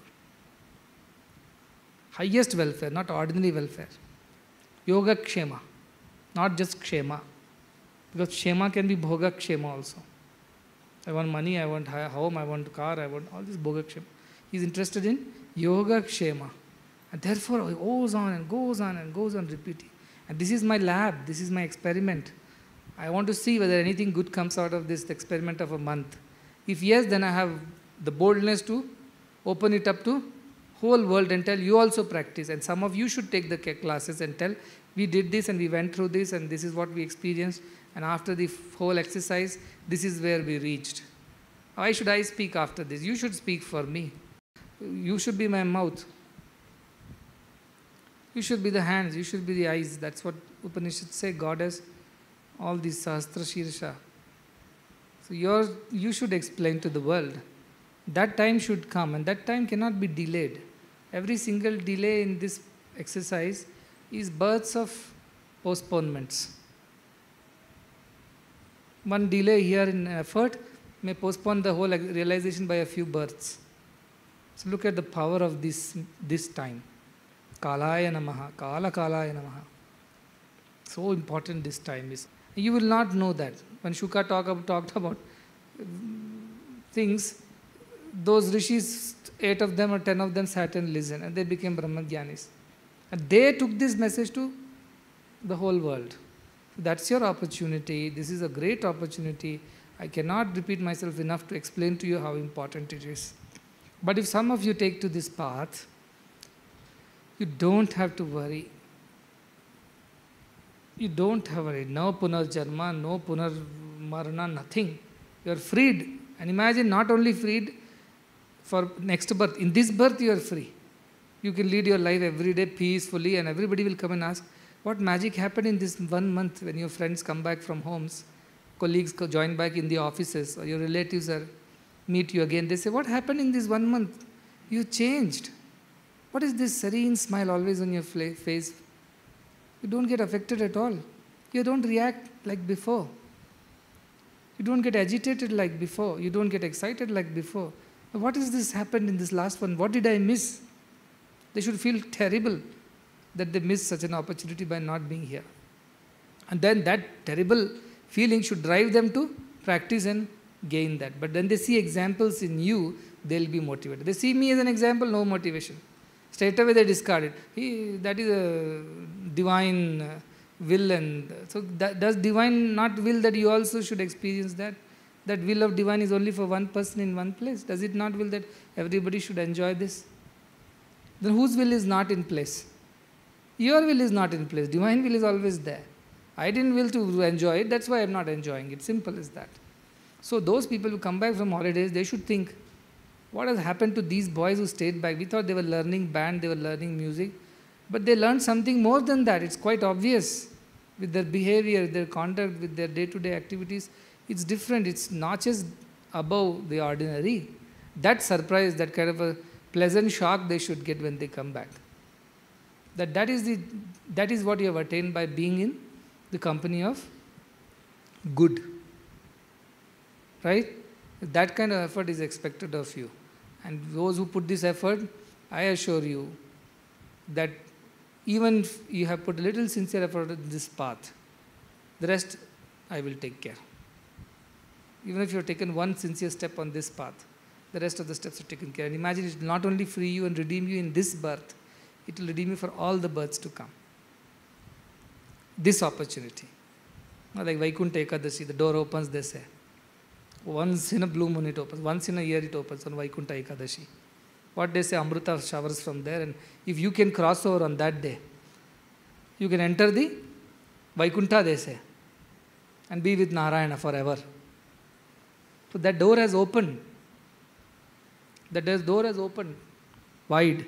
Highest welfare, not ordinary welfare. Yoga kshema, not just kshema. Because kshema can be bhoga kshema also. I want money, I want home, I want car, I want all this bhoga kshema. He is interested in yoga kshema. And therefore he goes on and goes on and goes on repeating. And this is my lab, this is my experiment. I want to see whether anything good comes out of this experiment of a month. If yes, then I have the boldness to open it up to whole world and tell you also practice. And some of you should take the classes and tell, we did this and we went through this and this is what we experienced. And after the whole exercise, this is where we reached. Why should I speak after this? You should speak for me. You should be my mouth. You should be the hands. You should be the eyes. That's what Upanishads say. God has all these Sahasra Shirsha. So you should explain to the world. That time should come and that time cannot be delayed. Every single delay in this exercise is births of postponements. One delay here in effort may postpone the whole realization by a few births. So look at the power of this time. Kalaya Namaha, Kala Kalaya Namaha. So important this time is. You will not know that. When Shuka talked about things, those rishis, 8 of them or 10 of them sat and listened and they became Brahmagyanis. And they took this message to the whole world. That's your opportunity. This is a great opportunity. I cannot repeat myself enough to explain to you how important it is. But if some of you take to this path, you don't have to worry. You don't have worry. No punarjanma, no punarmarana, nothing. You are freed. And imagine not only freed for next birth. In this birth you are free. You can lead your life every day peacefully and everybody will come and ask, what magic happened in this 1 month when your friends come back from homes, colleagues join back in the offices or your relatives meet you again. They say, what happened in this 1 month? You changed. What is this serene smile always on your face? You don't get affected at all. You don't react like before. You don't get agitated like before. You don't get excited like before. What is this happened in this last one? What did I miss? They should feel terrible that they missed such an opportunity by not being here. And then that terrible feeling should drive them to practice and gain that. But then they see examples in you, they'll be motivated. They see me as an example, no motivation. Straight away they discard it. That is a divine will. And so does divine not will that you also should experience that? That will of divine is only for one person in one place. Does it not will that everybody should enjoy this? Then whose will is not in place? Your will is not in place. Divine will is always there. I didn't will to enjoy it, that's why I'm not enjoying it. Simple as that. So those people who come back from holidays, they should think, what has happened to these boys who stayed back? We thought they were learning band, they were learning music, but they learned something more than that. It's quite obvious with their behavior, their conduct, with their day-to-day activities. It's different. It's notches above the ordinary. That surprise, that kind of a pleasant shock they should get when they come back. That is what you have attained by being in the company of good. Right? That kind of effort is expected of you. And those who put this effort, I assure you that even if you have put a little sincere effort in this path, the rest I will take care. Even if you have taken one sincere step on this path, the rest of the steps are taken care. And imagine it will not only free you and redeem you in this birth, it will redeem you for all the births to come. This opportunity. Like Vaikuntha Ekadashi, the door opens, they say. Once in a blue moon it opens. Once in a year it opens on Vaikuntha Ekadashi. What they say, Amrita showers from there. And if you can cross over on that day, you can enter the Vaikuntha, they say, and be with Narayana forever. So that door has opened. That door has opened wide.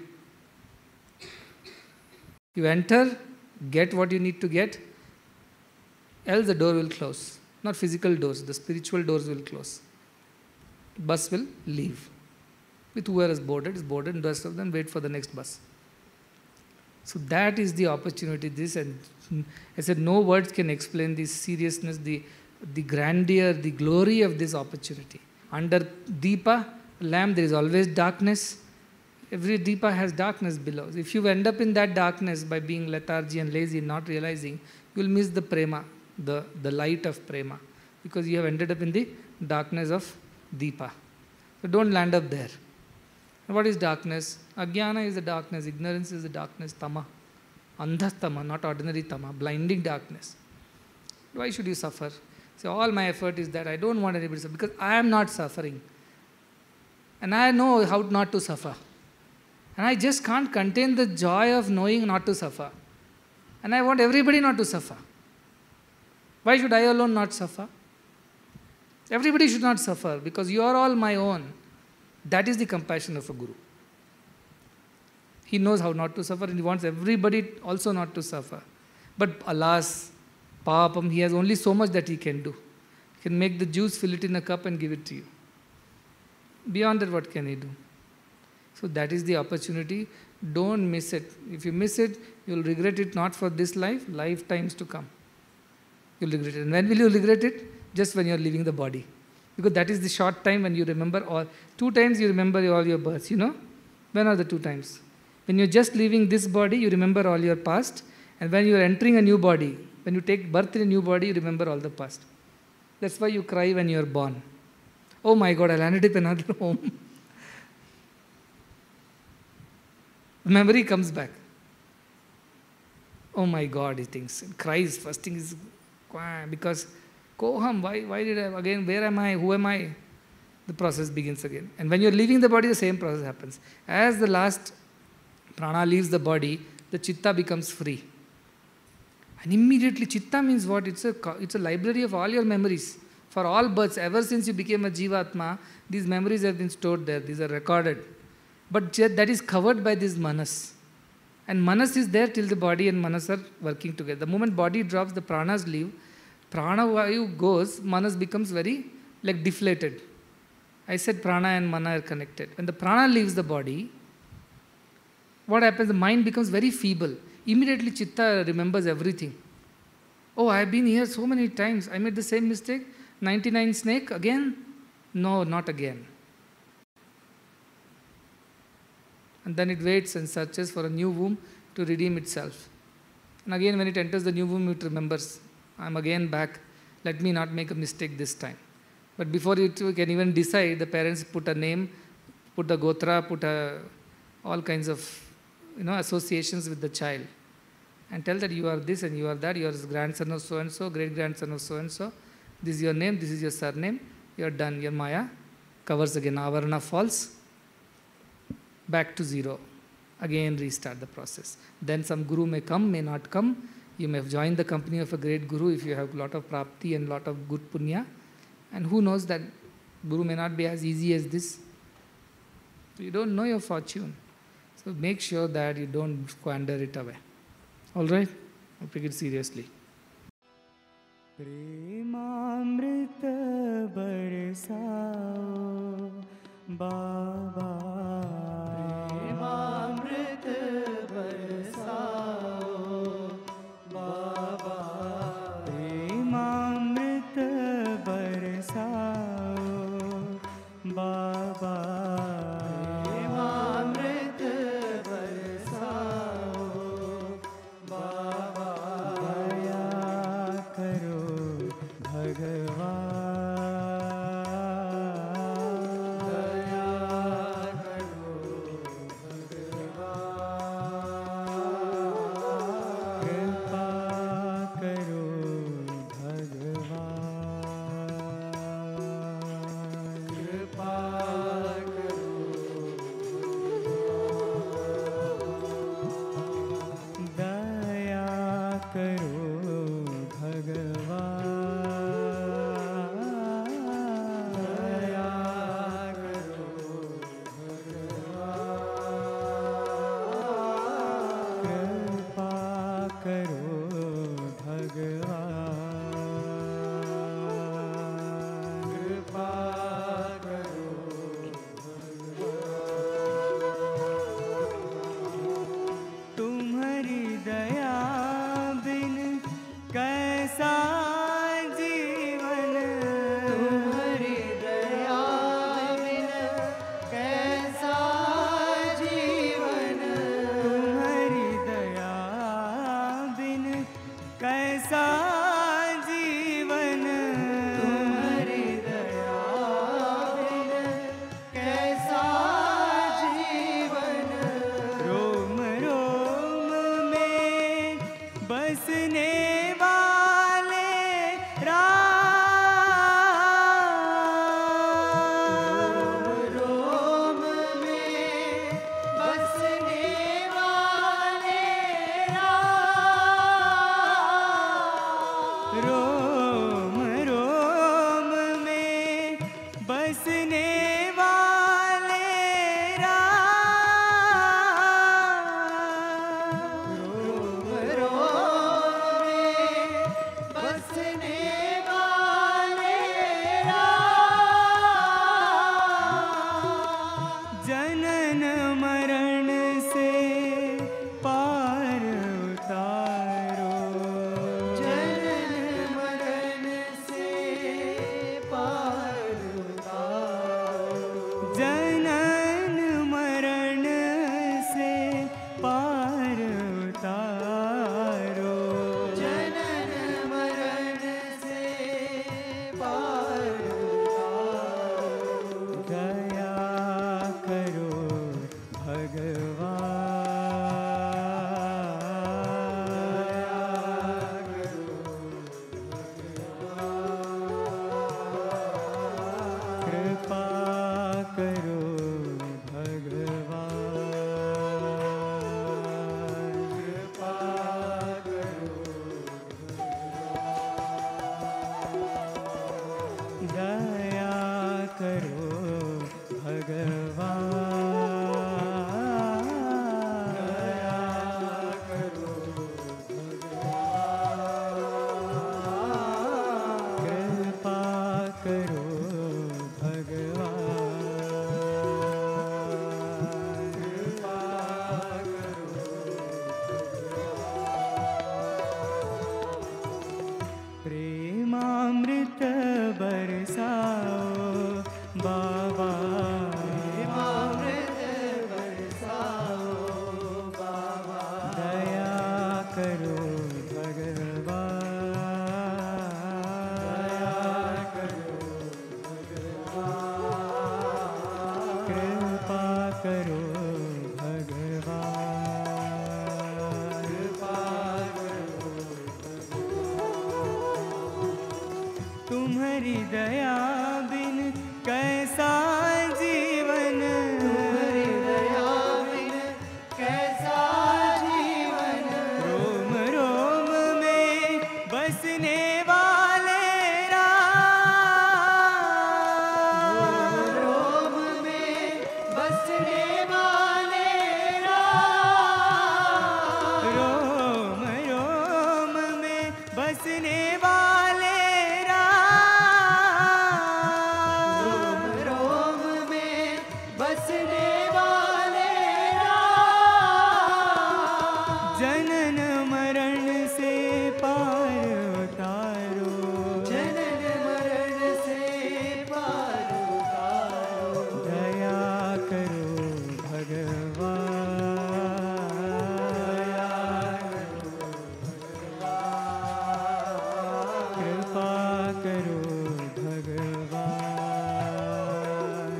You enter, get what you need to get, else the door will close. Not physical doors, the spiritual doors will close. Bus will leave. With whoever is boarded, and the rest of them wait for the next bus. So that is the opportunity. And I said, no words can explain the seriousness, the grandeur, the glory of this opportunity. Under Deepa, lamp, there is always darkness. Every Deepa has darkness below. If you end up in that darkness by being lethargy and lazy, not realizing, you will miss the prema, the light of prema, because you have ended up in the darkness of Deepa. So don't land up there. And what is darkness? Ajnana is the darkness, ignorance is the darkness, tama. Andha tama, not ordinary tama, blinding darkness. Why should you suffer? So all my effort is that I don't want anybody to suffer, because I am not suffering. And I know how not to suffer. And I just can't contain the joy of knowing not to suffer. And I want everybody not to suffer. Why should I alone not suffer? Everybody should not suffer, because you are all my own. That is the compassion of a guru. He knows how not to suffer, and he wants everybody also not to suffer. But alas, papam, he has only so much that he can do. He can make the juice, fill it in a cup and give it to you. Beyond that, what can he do? So that is the opportunity. Don't miss it. If you miss it, you will regret it not for this life, lifetimes to come. You will regret it. And when will you regret it? Just when you are leaving the body. Because that is the short time when you remember all. 2 times you remember all your births, you know? When are the 2 times? When you're just leaving this body, you remember all your past. And when you're entering a new body, when you take birth in a new body, you remember all the past. That's why you cry when you're born. Oh my God, I'll end up in another home. Memory comes back. Oh my God, he thinks. And cries. First thing is, because Koham, why did I, again, where am I, who am I? The process begins again. And when you're leaving the body, the same process happens. As the last prana leaves the body, the chitta becomes free. And immediately, chitta means what? It's a library of all your memories. For all births, ever since you became a Jivatma, these memories have been stored there. These are recorded. But that is covered by this manas. And manas is there till the body and manas are working together. The moment body drops, the pranas leave. Prana vayu goes, manas becomes very like deflated. I said prana and mana are connected. When the prana leaves the body, what happens? The mind becomes very feeble. immediately Chitta remembers everything. Oh, I have been here so many times. I made the same mistake. 99 snake again? No, not again. And then it waits and searches for a new womb to redeem itself. And again, when it enters the new womb, it remembers, I'm again back. Let me not make a mistake this time. But before it can even decide, the parents put a name, put the gotra, put all kinds of associations with the child. And tell that you are this and you are that, you are grandson of so-and-so, great-grandson of so-and-so. This is your name, this is your surname. You are done. Your Maya covers again. Avarana falls. Back to zero. Again restart the process. Then some guru may come, may not come. You may have joined the company of a great guru if you have a lot of prapti and lot of good punya. And who knows, that guru may not be as easy as this. You don't know your fortune. So make sure that you don't squander it away. All right? I'll take it seriously. प्रेमामृत बरसाओ बाबा, प्रेमामृत बरसाओ बाबा, प्रेमामृत बरसाओ बाबा, प्रेमामृत बरसाओ बाबा, दया करो भगवान, दया करो भगवान, कृपा करो भगवान, तुम्हारी दया बिन कैसा जीवन, तुम्हारी दया बिन कैसा जीवन, रोम रोम में बसने वाले राम, रोम में बसने वाले राम, रोम रोम में बसने वाले बसने वाले राम, जनन मरण से पार उतारो, जनन मरण से पार उतारो, दया करो भगवान, कृपा करो भगवान,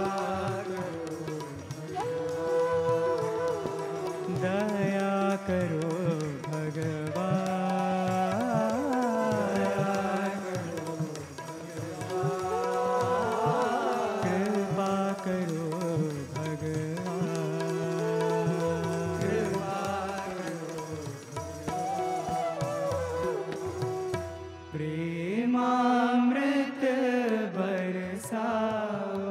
दया करो भगवान, कृपा करो भगवान, प्रेमामृत बरसाओ,